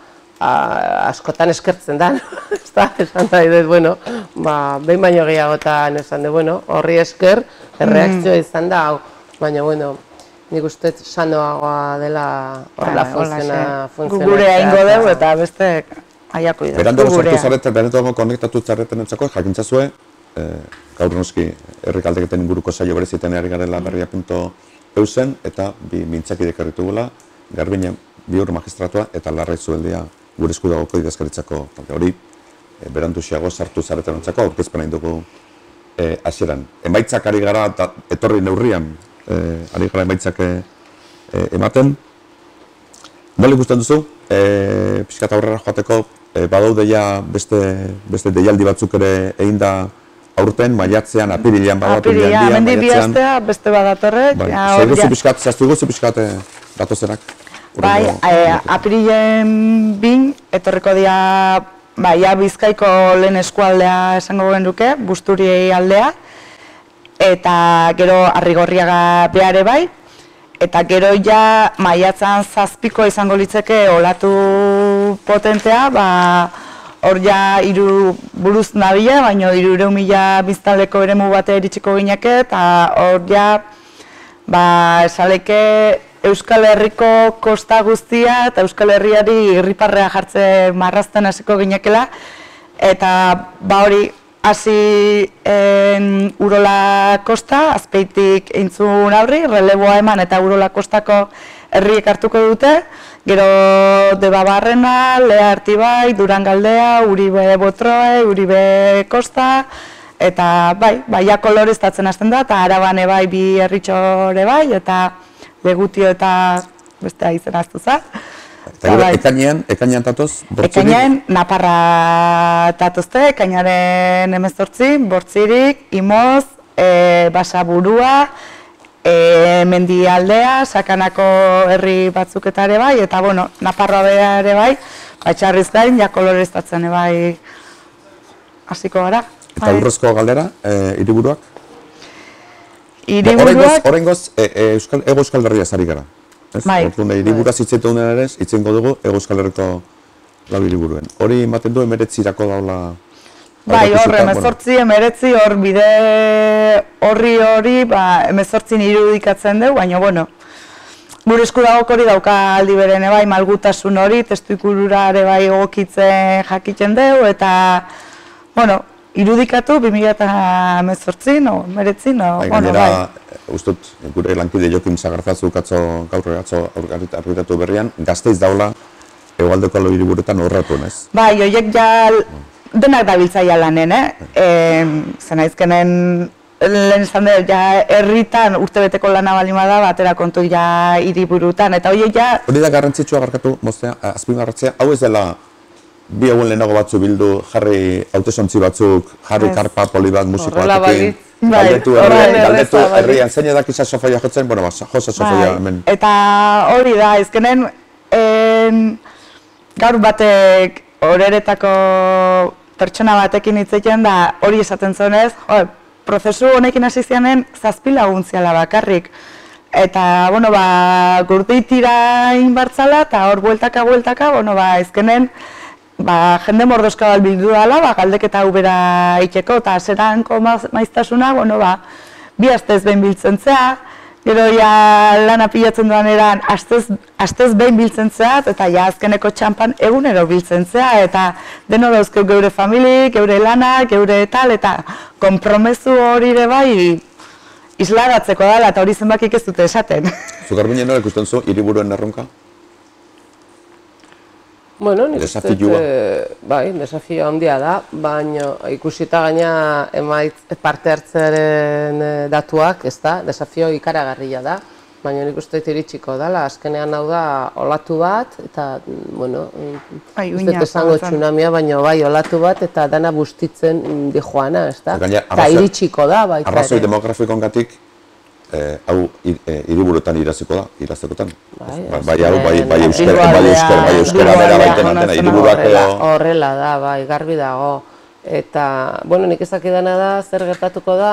askotan eskertzen da, ez da, esan da, bueno, behin baino gehiagotan esan da, bueno, horri esker, erreakzioa izan da, hau, baina, bueno, nik uste sanoagoa dela horrela funtzionatzea. Gugurea ingo dugu eta beste aiako idea. Berandago sartu zareten, berandago konektatu zareten entzako, jakintzazue, gaur noski herrik aldeketen inguruko saio bereziten ari garela berria puntu eusen eta bi mintzakidek erritugula, Garbine Bihur magistratua eta Larrai Zubeldia gure esku dagoko idazkaritzako hori berantuxiago sartu zareten ontzako aurkezpen nahi dugu hasieran. Emaitzak ari gara eta etorri neurrian ari gara emaitzak ematen. Nola ikusten duzu, pixkat aurrera joateko badaude ja beste deialdi batzuk ere egin da aurten, maiatzean, apirilean badatu deialdia, mendi bihaztea, beste badatorre. Zaiguzu pixkat, zaztu iguzu pixkat datozenak? Bai, apirilen bin, etorriko dira, bai, Bizkaiko lehen eskualdea esango genuke, Busturi aldea, eta gero Arrigorriaga behare bai, eta gero ja maiatzan zazpiko izango litzeke olatu potentea, ba, hor ja hiru buruz nabila, baina hirurehun mila biztanleko eremu bate iritsiko gineke, eta hor ja, ba, esaleke Euskal Herriko kosta guztia eta Euskal Herriari irriparrea jartzen marrazten hasiko ginekela, eta ba hori hasi Urola Kosta, Azpeitik eintzun aurri, releboa eman eta Urola Kostako herriek hartuko dute, gero Debabarrena, Lea Artibai, Durangaldea, Uribe Botroe, Uribe Kosta, eta bai, baia koloreztatzen hasten da, eta Arabane bai bi herritxore bai, eta Begutio eta beste izena aztu za. Eta gero, ekainean, ekainean tatoz, bortzirik? Ekainean, Naparra tatozte, ekainaren hemezortzi, bortzirik, Imoz, Basaburua, Mendialdea, Sakanako herri batzuketare bai, eta bueno, Naparroa ere bai, batxarriz gain, ja koloreztatzen bai hasiko gara. Eta urrezko galdera, hiriburuak? Hiriburuak... Horrengoz, Ego Euskal Herria zari gara. Hiriburuaz hitzetu duen ere, hitzengo dugu Ego Euskal Herriko lau hiriburuen. Hori ematen du emeretzirako daula... Bai, hor, emezortzi, emeretzi, hor bide horri hori, emezortzin irudikatzen dugu, baina, bueno, gure esku dagok hori dauka aldi beren bai, malgutasun hori, testu ikurura ere bai egokitzen jakiten dugu, eta, bueno, irudikatu, bi mila hemezortzi, no, emeretzi, no, bueno, bai. Gainera, ustut, gure lankide Jokin Sagartzazu atzo gaur atzo argitatu berrian, Gasteiz daula hegoaldeko lau hiriburuetan horratu, ez? Bai, horiek ja denak dabiltzaia lanen, eh? Zena izkenen, lehen esan dut, ja herritan urtebeteko lana bali bada, batera kontu ja hiriburutan, eta horiek ja... Hori da garrantzitsua barkatu, moztea, azpimarratzea, hau ez dela bi egun lehenago batzu bildu, jarri hautesontzi batzuk, jarri karpa, poli bat, musiko batekin, galdetu herrian, zein edak izan sofaia jotzen, bueno, josa sofaia hemen. Eta hori da, izkenen, gaur batek horeretako pertsona batekin hitzeiten da hori esaten zonez, prozesu honekin hasi zianen zazpi laguntziala bakarrik. Eta, bueno, ba, gurdeitira inbartzala, eta hor bueltaka, bueltaka, bueno, ba, izkenen, ba, jende mordoska bat bildu dala, ba, galdeketa hau bera itxeko, eta aseranko maiztasuna, bueno, ba, bi astez behin biltzen zea, gero ja lana pilatzen duan eran astez behin biltzen zea, eta ja azkeneko txampan egunero biltzen zea, eta deno dauzkeu geure familik, geure lanak, geure tal, eta konpromesu hori ere bai isladatzeko dela, eta hori zenbakik ez dute esaten. Zugarbinen nola ikusten zu, hiriburuen erronka? Bueno, nik uste dut, bai, desafio handia da, baina ikusita gaina emaitz parte hartzearen datuak, ez da, desafio ikaragarria da, baina nik uste dut iritsiko dela, azkenean hau da olatu bat, eta, bueno, ez dut esango tsunamia, baina bai, olatu bat, eta dana bustitzen dijoana, ez da, eta iritsiko da, baita ere. Arrazoi demografikongatik, hau hiriburuetan iraziko da, iraztekotan. Bai hau, bai euskara, bai euskara, bai euskara bera baiten antena, hiriburuak edo... Horrela da, bai, garbi dago. Eta, bueno, nik ezakidana da, zer gertatuko da,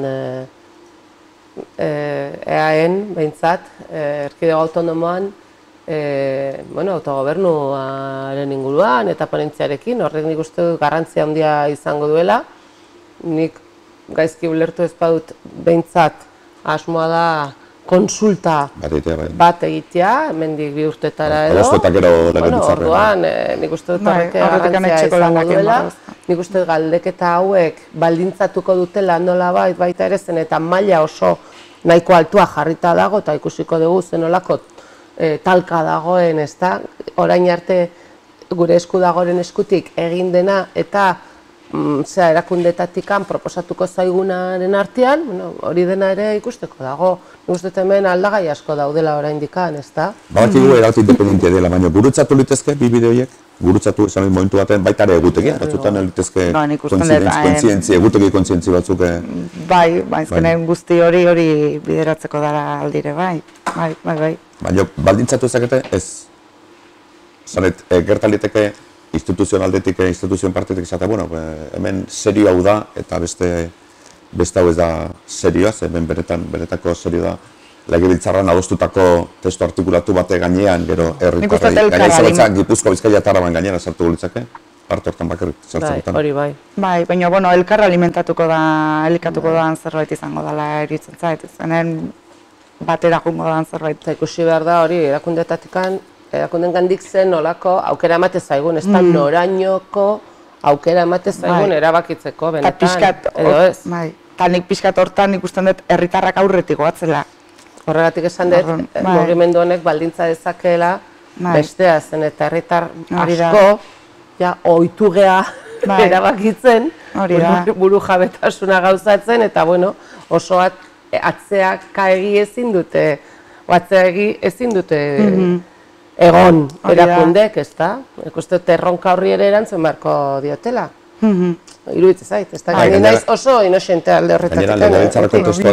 E A N, behintzat, erkidego autonomoan, bueno, autogobernuaren inguruan eta ponentziarekin, horrek nik uste garrantzia handia izango duela. Nik gaizki ulertu ez badut behintzat, asmoa da konsulta bat egitea, hemendik bi urtetara edo. Bueno, orduan, nik uste dut horrek garrantzia izango duela. Nik uste galdeketa hauek baldintzatuko dutela nolabait baita ere zen eta maila oso nahiko altua jarrita dago, eta ikusiko dugu zenolako e, talka dagoen, ez da, orain arte gure esku dagoren eskutik egin dena, eta mm, zera erakundetatikan proposatuko zaigunaren artean, bueno, hori dena ere ikusteko dago. Nik uste hemen aldagai asko daudela oraindikan, ez da? Badakigu erabat independentia dela, baina gurutzatu litezke bi bide horiek? Gurutzatu esan momentu baten baita ere egutegia, batzutan litezke kontzientzia, egutegi kontzientzi batzuk. Bai, baizkenen guzti hori hori bideratzeko dara aldire, bai, bai, bai, bai. Baina baldintzatu ezakete ez, zanet, gertaliteke instituzionaldetik, instituzioen partetik esatea, bueno, hemen serio hau da, eta beste beste hau ez da serioa, hemen benetan, benetako serio da, legebiltzarran adostutako testu artikulatu bate gainean, gero herritarrei, gaina izabatzak Gipuzko Bizkaia eta Araban gainera sartu gulitzake, parte hortan bakarrik sartzen. Hori bai. Bai, baina, bueno, elkarra alimentatuko da, elikatuko doan zerbait izango dela eritzen zait, zenen batera jungo doan zerbait. Eta ikusi behar da hori, erakundetatikan, erakunden gandik zen nolako aukera emate zaigun, ez da norainoko aukera emate zaigun erabakitzeko, benetan, edo ez. Bai, eta nik pixkat hortan ikusten dut herritarrak aurretik goatzela. Horregatik esan dut, mugimendu honek baldintza dezakeela bestea zen, eta herritar asko, ja, ohitu gea erabakitzen, buru jabetasuna gauzatzen, eta bueno, oso atzeak kaegi ezin dute, atzeagi ezin dute egon erakundek, ez da? Ikuste dut erronka horri ere erantzun beharko diotela. Iruditzen zait, ez da, gaini naiz oso inoxente alde horretatik. Gainera, legebiltzarreko testua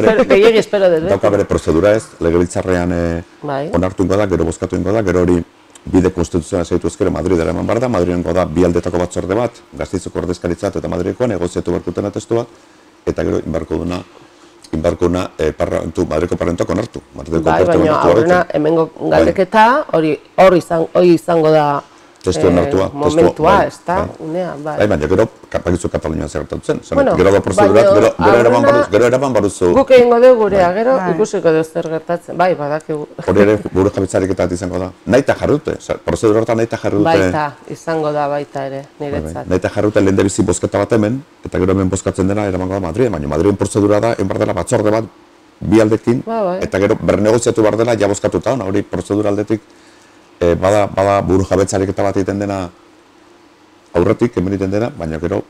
dauka bere prozedura ez, legebiltzarrean onartu ingo da, gero bozkatu ingo da, gero hori bide konstituzionala zaitu ezkero Madridera eman behar da, Madriden da bi aldetako batzorde bat, Gasteizeko ordezkaritzat eta Madridekoa negoziatu beharko testua, eta gero inbarko duna, inbarko duna Madrideko parlamentuak onartu. Bai, baina aurrena hemengo galdeketa hori izango da momentua, ez da, unean, bai. Bai, baina gero kapagitzu Katalunian zertatutzen, gero da prozedurat, gero eraman baruzu. Guk egingo dugu gurea, gero ikusiko dugu zer gertatzen, bai, badakigu. Hori ere, buru jabitzarik eta izango da. Naita jarrute, prozedura horretan naita jarrute. Baita, izango da baita ere, niretzat. Naita jarrute lehen debizi bozketa bat hemen, eta gero hemen bozkatzen dena eramango da Madrid, baina Madriden prozedura da, enbar dela batzorde bat, bi aldekin, eta gero bernegoziatu behar dela, ja bozkatuta hona, hori prozedura aldetik, bada, bada buru jabetzarik eta bat egiten dena aurretik, hemen egiten dena, baina gero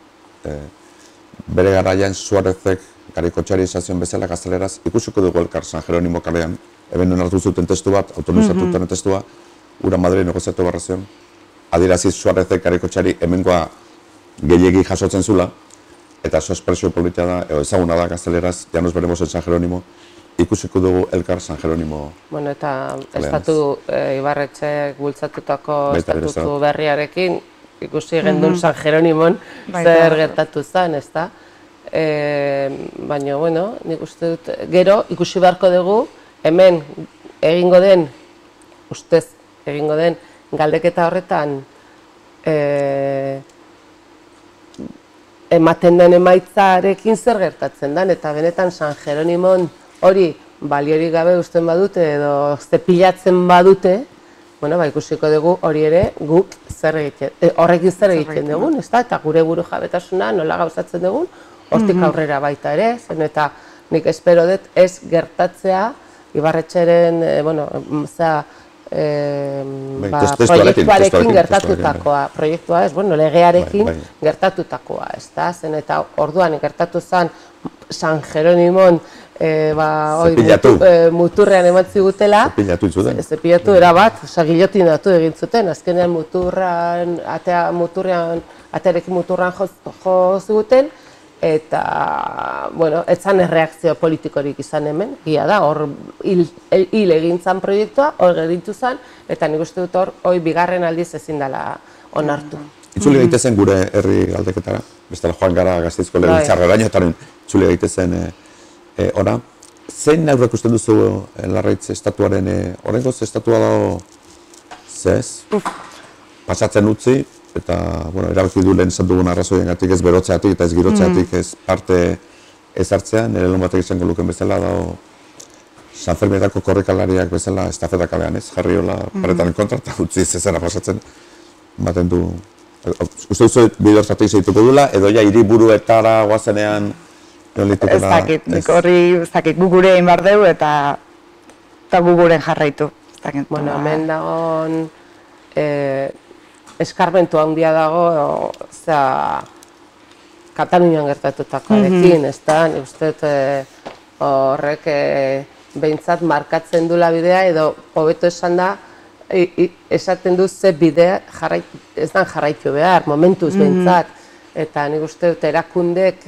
bere garaian Suarezek Garaikotxeari esazion bezala gazteleraz ikusiko dugu elkar San Jeronimo kalean, hemen onartu zuten testu bat, autonomizatuten testua, ura Madrid negoziatu barra zion, adieraziz Suarezek Garaikotxeari hemengoa gehiegi jasotzen zula, eta oso espresio politia da, ezaguna da gazteleraz, ya nos veremos en San Jeronimo, ikusiko dugu elkar San Jeronimo. Bueno, eta estatu Ibarretxek bultzatutako estatutu berriarekin, ikusi gendun San Jeronimon zer gertatu zen, ez da? Baina, bueno, nik uste dut, gero ikusi beharko dugu, hemen egingo den, ustez egingo den, galdeketa horretan ematen den emaitzarekin zer gertatzen den, eta benetan San Jeronimon hori baliorik gabe uzten badute edo zepilatzen badute, bueno, ba, ikusiko dugu hori ere guk zer egiten, horrekin zer egiten dugun, ez da? Eta gure buru jabetasuna nola gauzatzen dugun, hortik aurrera baita ere, zen eta nik espero dut ez gertatzea Ibarretxeren, bueno, zera, proiektuarekin gertatutakoa, proiektua ez, bueno, legearekin gertatutakoa, ez da? Zen eta orduan gertatu zen San Jeronimon muturrean eman zigutela, zepilatu erabat, gillotin datu egin zuten, azkenean muturrean, atearekin muturrean jo ziguten, eta, bueno, ez zan erreakzio politikorik izan hemen, gia da, hor hil egin zan proiektua, hor gerintu zan, eta nik uste dut hor, hoi bigarren aldiz ezin dela onartu. Itzuli gaitezen gure herri galdeketara, bestela joan gara Gasteizko legebiltzarreraino, eta itzuli gaitezen ona. Zein neurrek usten duzu Larraitz estatuaren, horrengoz estatua dago zez, pasatzen utzi, eta erabaki du lehen esan dugun arrazoiengatik ez berotzeatik eta ez girotzeatik ez parte ez hartzea, nire lehen batek izango luken bezala dago San Fermietako korrikalariak bezala estafetak alean ez, jarri hola paretan kontra eta utzi zezera pasatzen, baten du, uste duzu bide hortatik zeituko dula, edo ja hiriburuetara goazenean Ez dakit, nik horri, ez dakit, gu gure egin behar dugu eta eta gu guren jarraitu. Bueno, hemen dagoen eskarmentu handia dago, zera, Katalunian gertatutakoarekin, ez da, nik uste horrek behintzat markatzen dula bidea, edo hobeto esan da, esaten du ze bidea ez dan jarraitu behar, momentuz behintzat. Eta nik uste dut erakundek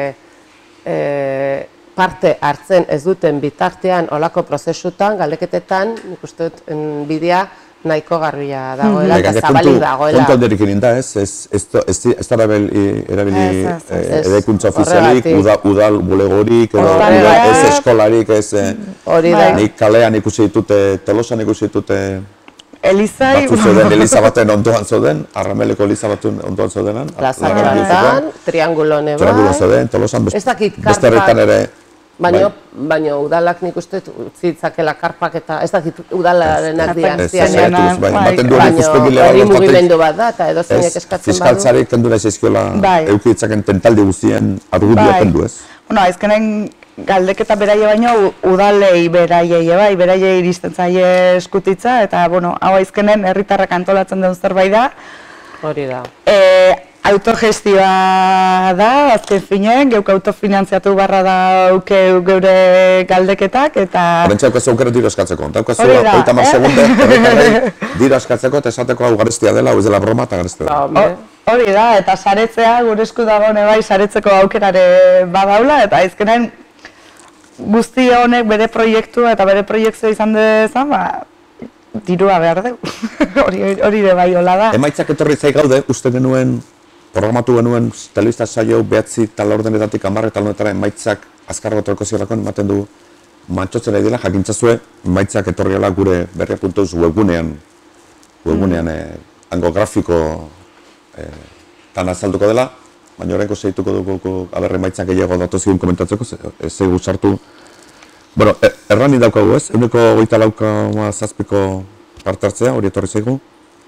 parte hartzen ez duten bitartean olako prozesutan, galdeketetan, nik uste dut bidea nahiko garbia dagoela eta zabalik dagoela. Kontu alderik egin da, ez? Ez da erabili edaikuntza ofizialik, udal bulegorik, ez eskolarik, ez... Nik kalean ikusi ditute, Tolosan ikusi ditute... Elizai... Batzu zeuden, Eliza baten ondoan zeuden, Arrameleko Eliza baten ondoan zeudenan. Plazak batean, triangulone bai... Triangulo zeuden, Tolosan beste herritan ere... Baina udalak nik uste zitzakela karpak eta ez dakit udalarenak dian zianean. Baina hori mugimendu bat da eta edo zeinek eskatzen badu. Fiskaltzarik kendu nahi zaizkiola eukitzaken tentaldi guztien argudioa kendu ez? Bueno, azkenen galdeketa beraie baino udalei beraiei bai, beraiei iristen zaie eskutitza eta bueno, hau azkenen herritarrak antolatzen duen zerbait da. Hori da. Autogestioa da, azken finen, geuk autofinantziatu barra da geure galdeketak, eta... Horrentza daukazu aukera dira eskatzeko, daukazu hogeita hamar segunde, herritarrei dira eskatzeko eta esateko hau garestia dela, hau ez dela broma eta garestia dela. Hori da, eta saretzea, gure esku dagone bai, saretzeko aukerare badaula, eta azkenen guzti honek bere proiektua eta bere proiektzioa izan dezan, ba, dirua behar dugu. Hori de bai hola da. Emaitzak etorri zai gaude, uste genuen, programatu genuen telebista saio behatzi tala ordenetatik hamar eta honetara emaitzak azkarra gotoreko ziorrakon ematen du mantxotzen nahi dela, jakintzazue emaitzak etorriela gure berria puntu eus webgunean, webgunean hango grafiko tan azalduko dela, baina horrenko zeituko dugu aber emaitzak gehiago datozien komentatzeko, ez zaigu sartu. Bueno, errani daukagu ez, euneko hogeita lauka zazpiko parte hartzea, hori etorri zaigu.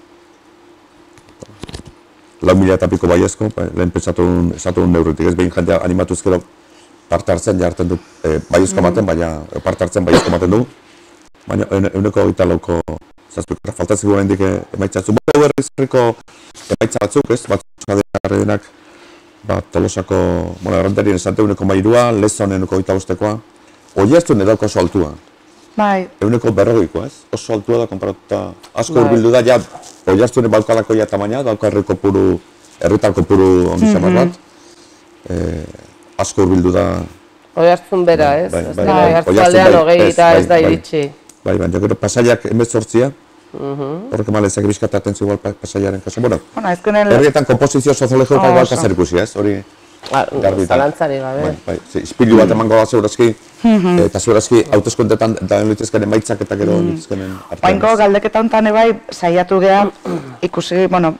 Lau mila eta piko baiezko, lehen pentsatu duen neurritik, ez behin jendea animatu ezkero parte hartzen jartzen du, baiezko ematen, baina parte hartzen baiezko ematen du. Baina euneko hogeita lauko zazpiko, faltatzeko gure hendik emaitzatzu. Bau berriz herriko emaitza batzuk, ez? Batzuk adegarri denak, Tolosako, bueno, errenterien esante euneko mairua, Lezon euneko hogeita bostekoa. Oiartzun edauko oso altua. Bai. Euneko berrogeiko, ez? Oso altua da, konparatuta. Asko urbildu da, ja, oiartzunen balkalako ja tamaina, dauka herriko puru, herritarko puru ondi xamar bat. Asko urbildu da. Oiartzun bera, ez? Oiartzun aldean hogei eta ez da iritsi. Bai, baina gero pasaiak emezortzia. Horrek emalezak bizkata atentzio igual pasaiaren kasu. Bueno, herrietan kompozizio soziologikoa igual kazer ikusi, ez? Hori zalantzari gabe. Ispilu bat emango da zeurazki, eta zeurazki hauteskundetan da litezkenen emaitzak eta gero litezkenen artean. Bainko galdeketa honetan ebai saiatu geha ikusi, bueno,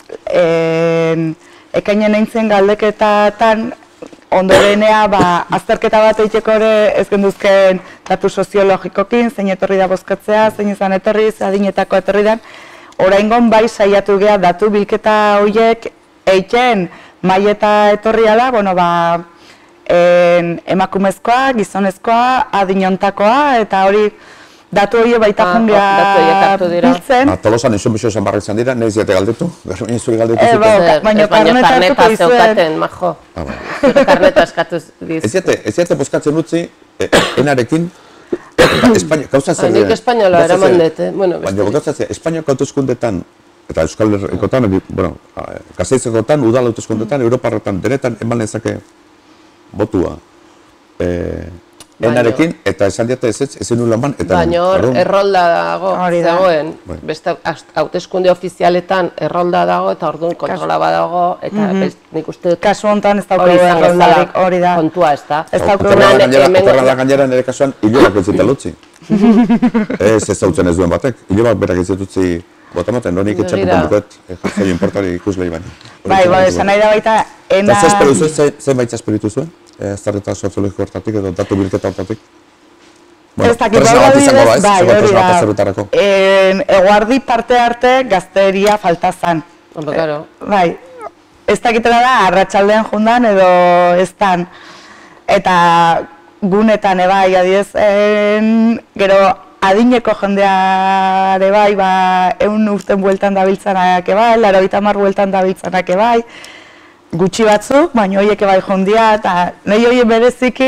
ekainen eintzen galdeketatan ondorenea azterketa bat egiteko ere ez genduzken datu soziologikokin, zein etorri da bozkatzea, zein izan etorri, adinetako etorri den. Oraingon bai saiatu geha datu bilketa horiek eiken maileta etorria da, bueno, ba, emakumezkoa, gizonezkoa, adinontakoa, eta hori datu horiek baita jungea biltzen. Tolosan izun bizio esan barra izan dira, nahiz diate galdetu, gero zuri galdetu zuten. Baina karneta zeukaten, majo. Zure karneta eskatu dizu. Ez diate bozkatzen utzi, enarekin, Espainia, gauza zer dira. Nik espainola eraman dute. Baina gauza zer, Espainiako hauteskundetan, eta Euskal Herrikotan, bueno, Gasteizkotan, udal hauteskundetan, Europarretan, denetan eman lezake botua enarekin, eta esan diate ez ez, ezin nuen lan eta... Baina hor, errolda dago, zegoen, beste hauteskunde ofizialetan errolda dago, eta orduan kontrola badago, eta nik uste... Kasu honetan ez dauko erroldarik, hori da. Kontua ez da. Okorra da gainera nire kasuan, hilobak ez zita lutzi. Ez ez zautzen ez duen batek, hilobak berak ez zitutzi botamaten, nonik etxakutan duket, jartzei importari ikuslei baina. Bai, bai, esan nahi da baita, ena... Zein baitza esperitu zuen? Azterreta soziologiko hortatik edo datu bilketa hortatik? Ez dakit baina bidez, bai, hori da. Eguardi parte arte gazteria falta zan. Bai, ez dakitela da, arratsaldean jundan edo ez dan. eta gunetan ebai, adiez, en, gero adineko jendeare bai, ba, eun urten bueltan dabiltzanak ebai, laurogeita hamar bueltan dabiltzanak ebai, gutxi batzuk, baina horiek ebai jondia, eta nahi horiek bereziki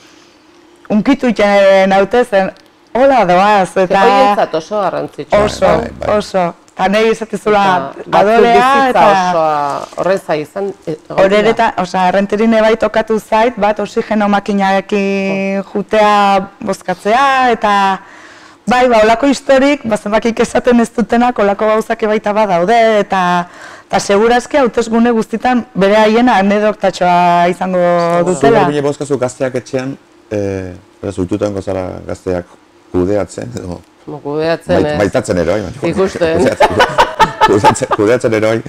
unkitu iten naute zen, hola doaz, eta... Horientzat oso garrantzitsua. Oso, oso. Eta nahi izatizula adorea, eta... Horren zai izan... Horretan, oza, errenterin ebai tokatu zait, bat oxigeno makinarekin jutea bozkatzea, eta... Bai, ba, olako historik, bazenbakik esaten ez dutenak, olako gauzak ebaita badaude, eta eta segurazki hautesgune guztitan bere haien anedoktatxoa izango dutela. Zure bine bozkazu gazteak etxean, beraz, uituten gozara gazteak kudeatzen, edo... Kudeatzen ez. Baitatzen eroi. Ikusten. Kudeatzen eroi,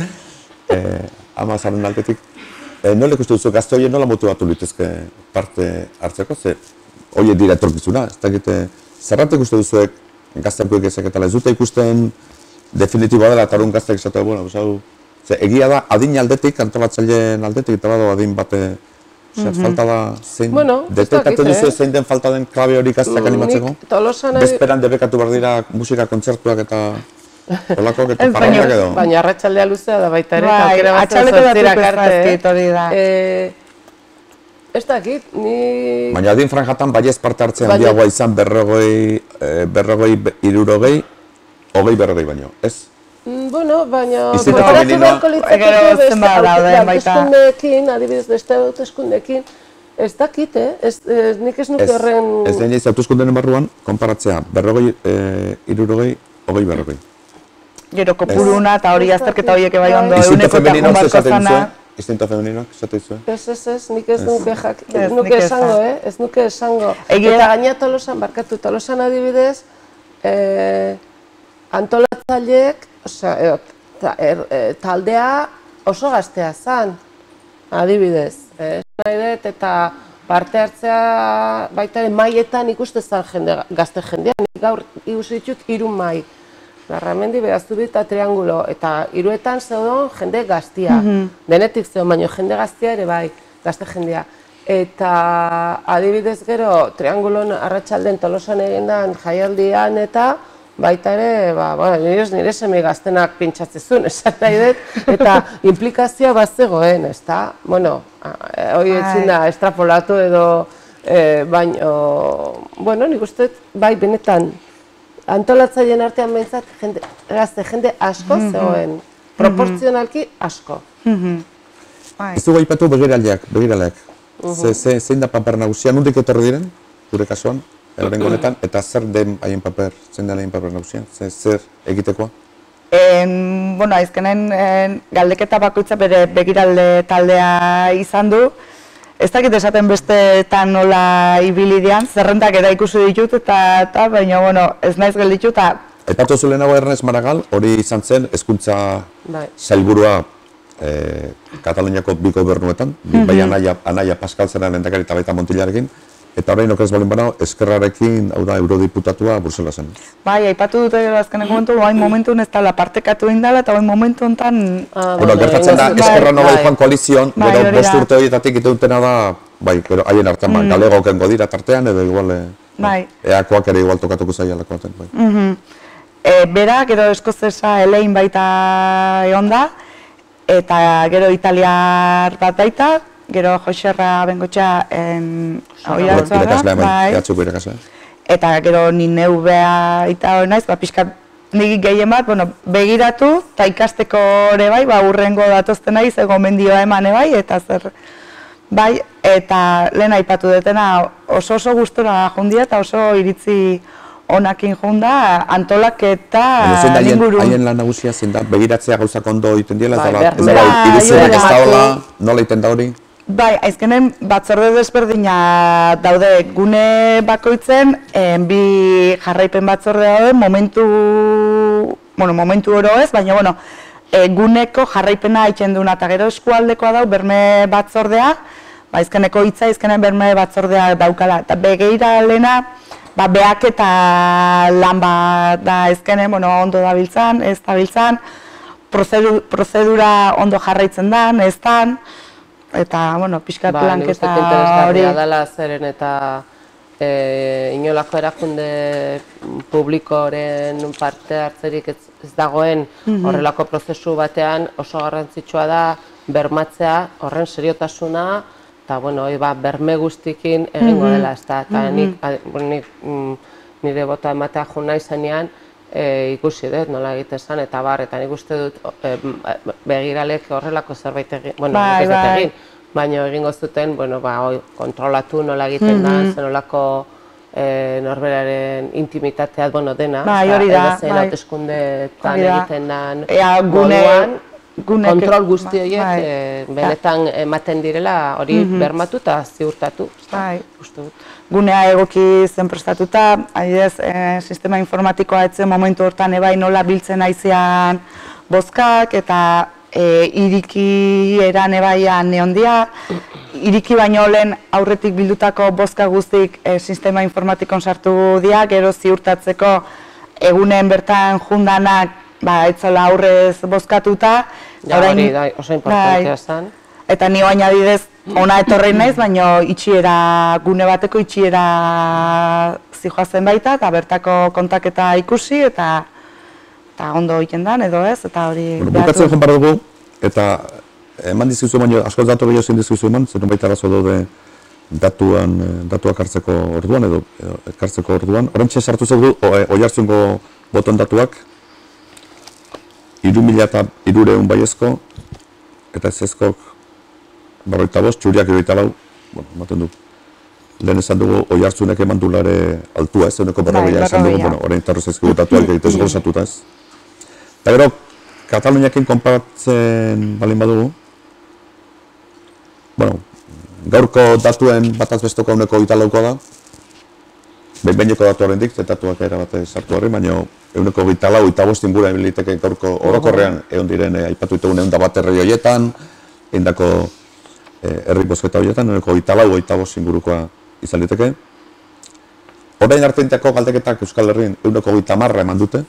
ama zaren altetik. Nola ikustu duzu gazte horien nola motivatu litezke parte hartzeko, ze horiek dira etorkizuna, ez dakite... Zerratek uste duzuek gazteakoek ezaketala, ez dute ikusten definitiboa dela eta horren gazteak esatea, bueno, hau, egia da adin aldetik, antolatzaileen aldetik, eta bado adin bate, falta da zein, detekatzen duzu zein den falta den klabe hori gazteak animatzeko? Bezperan debekatu behar dira musika kontzertuak eta holakok eta parrandak edo? Baina arratsaldea luzea da baita ere, kalkera batzen zortzirak arte. Ez dakit, ni... Baina adin franjatan baiez parte hartzea handiagoa izan berrogei, berrogei, irurogei, hogei berrogei baino, ez? Bueno, baina... Preparatu beharko litzakeko beste hauteskundeekin, adibidez beste hauteskundeekin, ez dakit, eh? Nik ez nuke horren... Ez da inoiz hauteskundeen barruan, konparatzea, berrogei, irurogei, hogei berrogei. Gero kopuruna eta hori azterketa horiek ebai ondo eguneko eta junbarko zana. Instinto femeninoak, esate izue? Ez, ez, ez, nik ez nuke jak, ez nuke esango, eh? Ez nuke esango. Eta gaina Tolosan, barkatu, Tolosan adibidez, antolatzaileek, osea, taldea oso gaztea zan, adibidez. Nahi dut, eta parte hartzea baita ere maietan ikuste zan gazte jendea, nik gaur ikusi ditut hiru mai. Larramendi, Behaztubi eta Triangulo, eta hiruetan zeudon jende gaztia. Denetik zeudon, baina jende gaztia ere bai, gazte jendea. Eta adibidez gero, Triangulon arratsalden Tolosan egindan jaialdian eta baita ere, nire seme gaztenak pintxatzezun, esan nahi dut, eta implikazioa bat zegoen, ez da? Bueno, hori etzin da, estrapolatu edo, baina, bueno, nik uste, bai, benetan, antolatzaileen artean behintzat, gazte, jende asko zegoen, proportzionalki asko. Ez dugu aipatu begiraleak, begiraleak. Zein da paper nagusia, nondik etorri diren, gure kasuan, erren honetan, eta zer den haien paper, zein den haien paper nagusia, zer egitekoa? Bueno, aizkenen galdeketa bakoitza bere begiralde taldea izan du, ez dakit esaten besteetan nola ibilidean, zerrendak eda ikusi ditut eta, baina, bueno, ez naiz gelditu eta... Aipatu zulenago Ernest Maragall, hori izan zen, hezkuntza sailburua Kataluniako bi gobernuetan, bai Anaia Pascal zena lehendakari eta baita Montillarekin, eta orain okerez balen bana, Eskerrarekin, hau da, eurodiputatua Bruselasen. Bai, aipatu dute gero azkenek momentu, oain momentun ez dala partekatu indala, eta oain momentu honetan... Bueno, gertatzen da, Eskerra nola joan koalizioan, gero bost urte horietatik ite dutena da, bai, gero haien artean, galego kengo dira tartean, edo igual, eakoak ere igual tokatuko zaialako baten, bai. Bera, gero eskozesa elein baita egon da, eta gero italiar bat baita, gero Joserra Bengotxa oiratzoa da, eta gero ni neubea eta hori naiz, pixkat nik gehien bat, begiratu eta ikasteko ere bai, urrengo datozten nahi, ze gomendioa eman bai, eta zer, bai, eta lehen aipatu detena oso oso gustora jundia eta oso iritzi onakin junda, antolak eta ingurun. Haien lan nagusia zein da, begiratzea gauzak ondo egiten diela, ez da, irizunek ez da hola, nola egiten da hori? Bai, aizkenen batzorde desberdina daude gune bakoitzen, bi jarraipen batzorde daude, momentu, bueno, momentu oro ez, baina, bueno, guneko jarraipena egiten duna, eta gero eskualdekoa dau, berme batzordea, aizkeneko hitza, aizkenen berme batzordea daukala, eta begeira lehena, behak eta lan bat da aizkenen, bueno, ondo dabiltzan, ez dabiltzan, prozedura ondo jarraitzen da, ez dan, eta, bueno, pixkat Ba, nik lanketa uste hori. interesgarria dela zeren eta e, inolako erakunde publikoren parte hartzerik ez, ez dagoen horrelako prozesu batean oso garrantzitsua da bermatzea horren seriotasuna eta bueno, hoi ba, berme guztikin egingo dela, ezta. Eta nik, nik nire bota ematea jo nahi zenean e, ikusi dut nola egiten zen eta bar, eta nik uste dut e, begiralek horrelako zerbait egin, bueno, bai, ez dut bai. egin, baina egingo zuten, bueno, ba, oi, kontrolatu nola egiten da, zenolako e, norberaren intimitatea, bueno, dena, Bai, hori da, edozein bai. hauteskundetan Hori da. egiten den Ea, gune- moduan, gune- kontrol guzti horiek bai. e, benetan ematen direla hori bermatu eta ziurtatu. Bai. Uste dut. Gunea egoki zen prestatuta, adibidez, e, sistema informatikoa etzen momentu hortan ebai nola biltzen aizean bozkak eta e, iriki eran ebaian neondia. Iriki baino lehen aurretik bildutako bozka guztik e, sistema informatikon sartu dira, gero ziurtatzeko egunen bertan jundanak ba, etzala aurrez bozkatuta. Ja, hori da, oso importantea zen. Eta ni oain adidez, ona etorri naiz, baina itxiera, gune bateko itxiera zijoazen baita, eta bertako kontaketa ikusi, eta eta ondo egiten dan, edo ez, eta hori... Bukatzen joan behar dugu, eta eman dizizu, baina askoz datu gehiago zein dizizu eman, zer baita arazo daude datuan, datuak hartzeko orduan, edo ekartzeko orduan. Horrentxe sartu zegu, Oiartzungo boton datuak, hiru mila eta hirureun baiezko, eta ezezkok berrogeita bost, txuriak hirurogeita lau, bueno, ematen du. Lehen esan dugu Oiartzunek eman dulare altua, ez, eguneko berrogeia esan dugu, bueno, orain tarroz ezkigu datuak egitez gozatuta, ez. Eta gero, Kataluniakin konparatzen balin badugu, bueno, gaurko datuen bataz bestoko eguneko hogeita laukoa da, behin-behineko datu horrendik, zetatuak era bat sartu horri, baina eguneko hogeita lau, hogeita bost ingura emiliteke gaurko orokorrean egon diren aipatu ditugun egun da bat herri horietan, egindako herri bozketa horietan, eguneko hogeita lau, hogeita bost ingurukoa izan liteke. Orain arteintako galdeketak Euskal Herrian eguneko hogeita marra eman dute.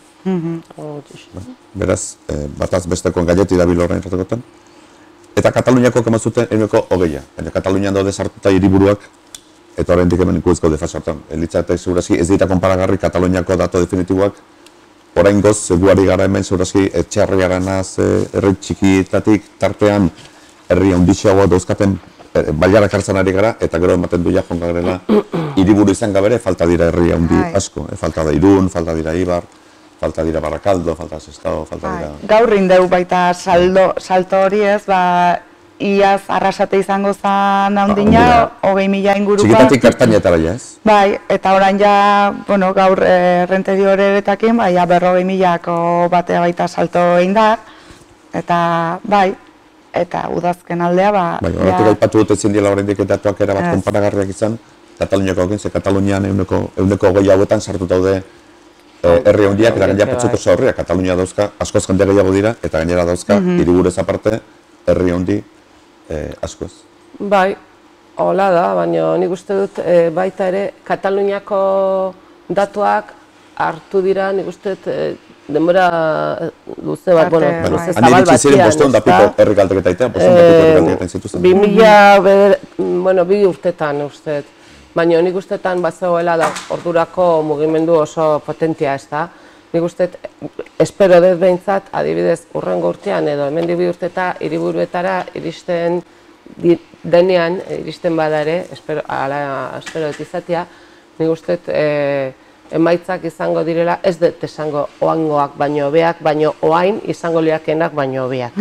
Beraz, bataz besteko gaieti dabil orain artekotan. Eta Kataluniako eman zuten eguneko hogeia. Baina Katalunian daude sartuta hiriburuak, eta orain dik hemen ikuizko defasartan. Elitzate segurazki ez dira konparagarri Kataluniako dato definitiboak. Orain goz, guari gara hemen segurazki etxarriaranaz, herri txikietatik tartean herri ondixeagoa dauzkaten bailarak hartzen ari gara, eta gero ematen du jajon garela hiriburu izan gabere, falta dira herri handi asko. Falta da Irun, falta dira Ibar, falta dira Barakaldo, falta Sestao, falta dira... Gaur indeu baita salto hori ez, ba, iaz arrasate izango zen handina, hogei mila inguruko. Txikitatik kartainetara ja, ez? Bai, eta orain ja, bueno, gaur renterio horretakin, bai, ja berrogei milako batea baita salto egin da, eta bai, eta udazken aldea, ba... Bai, horretik aipatu dut ezin diela oraindik datuak era bat konparagarriak izan, Kataluniako haukin, ze Katalunian eguneko hogei hauetan sartu daude herri handiak, eta gainera patzuko zaurriak, Katalunia dauzka, askoz jende gehiago dira, eta gainera dauzka, hiriburez aparte, herri handi askoz. Bai, hola da, baina nik uste dut baita ere, Kataluniako datuak hartu dira, nik uste dut denbora luze bat, bueno, luze zabal batian, ziren bosteun da piko herri galteketa itea, bosteun da piko herri galteketa zituzten. Bi mila, bueno, bi urtetan uste dut. Baina nik ustetan bat zegoela da ordurako mugimendu oso potentia ez da. Nik uste, espero dut behintzat, adibidez, urrengo urtean edo hemendik bi urteta hiriburuetara iristen denean, iristen bada ere, espero dut izatea, nik uste emaitzak izango direla, ez dut esango oangoak baino hobeak, baino oain izango lirakenak baino hobeak.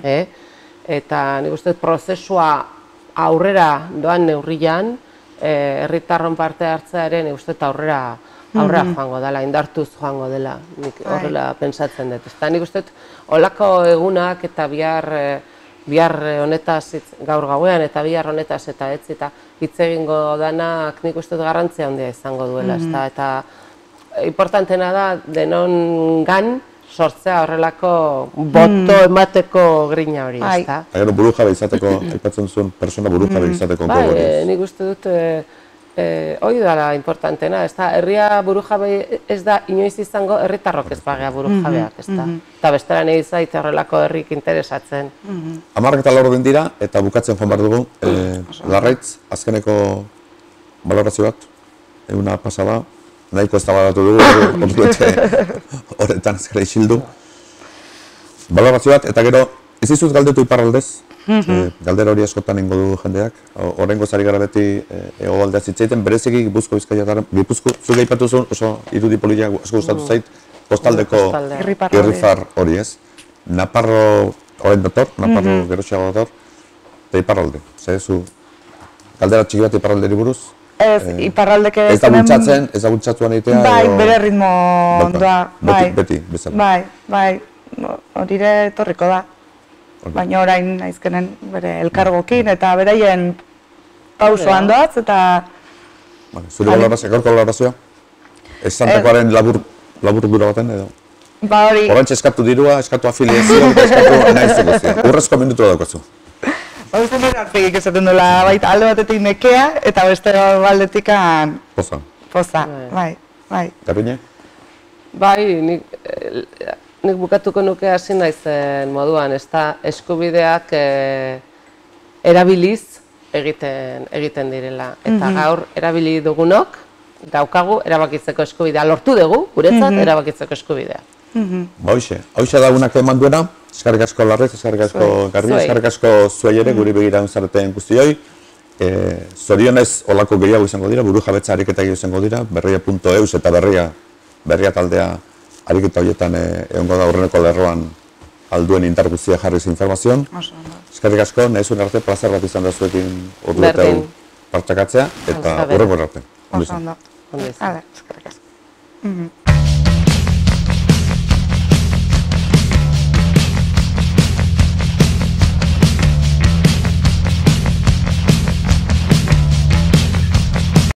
Eta nik uste prozesua aurrera doan neurrian, herritarron parte hartzearen uste eta aurrera aurrera joango dela, indartuz joango dela, nik horrela pentsatzen dut. Eta nik uste holako egunak eta bihar bihar honetaz gaur gauean eta bihar honetaz eta etz eta hitz egingo danak nik uste garrantzia handia izango duela, eta importantena da denongan sortzea horrelako boto emateko grina hori, ez da? Gero buru jabe izateko, aipatzen zuen, persona buru jabe izateko gogo hori. Nik uste dut E, hoi dara importantena, ez da, herria burujabe ez da inoiz izango herritarrok ez bagea burujabeak, ez da. Eta bestera nahi zait horrelako herrik interesatzen. Hamarrak eta laur dira, eta bukatzen joan behar dugu, e, Larraitz, azkeneko balorazio bat, eguna pasada, nahiko ez da balatu dugu, orduete horretan ezkara isildu. Balorazio bat, eta gero, ez izuz galdetu iparraldez, e, galdera hori askotan ingo du jendeak, horrengo zari gara beti ego galdea zitzaiten, bereziki Gipuzko Bizkaia Gipuzko, zuge aipatu zuen, oso irudi politia asko gustatu zait, kostaldeko irrifar hori ez. Naparro horrein dator, Naparro gerotxeago dator, eta iparralde, ze zu, galdera txiki bat iparralderi buruz? Ez, iparraldeke... Ez da bultzatzen, ez da bultzatuan egitea... Bai, bere ritmo ondoa, bai. Beti, bezala. Bai, bai, horire etorriko da. Baina orain naizkenen bere elkargokin eta beraien pausoan doaz eta... Zure balorazioa, gaurko balorazioa? Esantakoaren labur dura baten edo? Ba hori... Horantxe eskatu dirua, eskatu afiliazioa, eskatu naizeko zio. Urrezko minutua daukazu. Hau zen erantzegik esaten duela, baita alde batetik nekea eta beste baldetikan... Poza. Poza, bai, bai. Garbiñe? Bai, nik... Nik bukatuko nuke hasi naizen moduan, ez da eskubideak erabiliz egiten egiten direla. Eta gaur erabili dugunok, daukagu erabakitzeko eskubidea. Lortu dugu, guretzat, erabakitzeko eskubidea. Ba hoxe, hoxe da gunak eman duena, eskarrik asko Larraitz, eskarrik asko Garbi, eskarrik asko zuei ere, guri begira unzareten guztioi. Zorionez olako gehiago izango dira, buru jabetza ariketa izango dira, berria puntu eus eta berria, berria taldea ariketa horietan egongo da horreneko lerroan alduen indar guztia jarriz informazioan. Eskerrik asko, nahi zuen arte, plazer bat izan da zuekin orduete hau partxakatzea, eta horrengo arte. Oso ondo. Oso ondo. Eskerrik asko.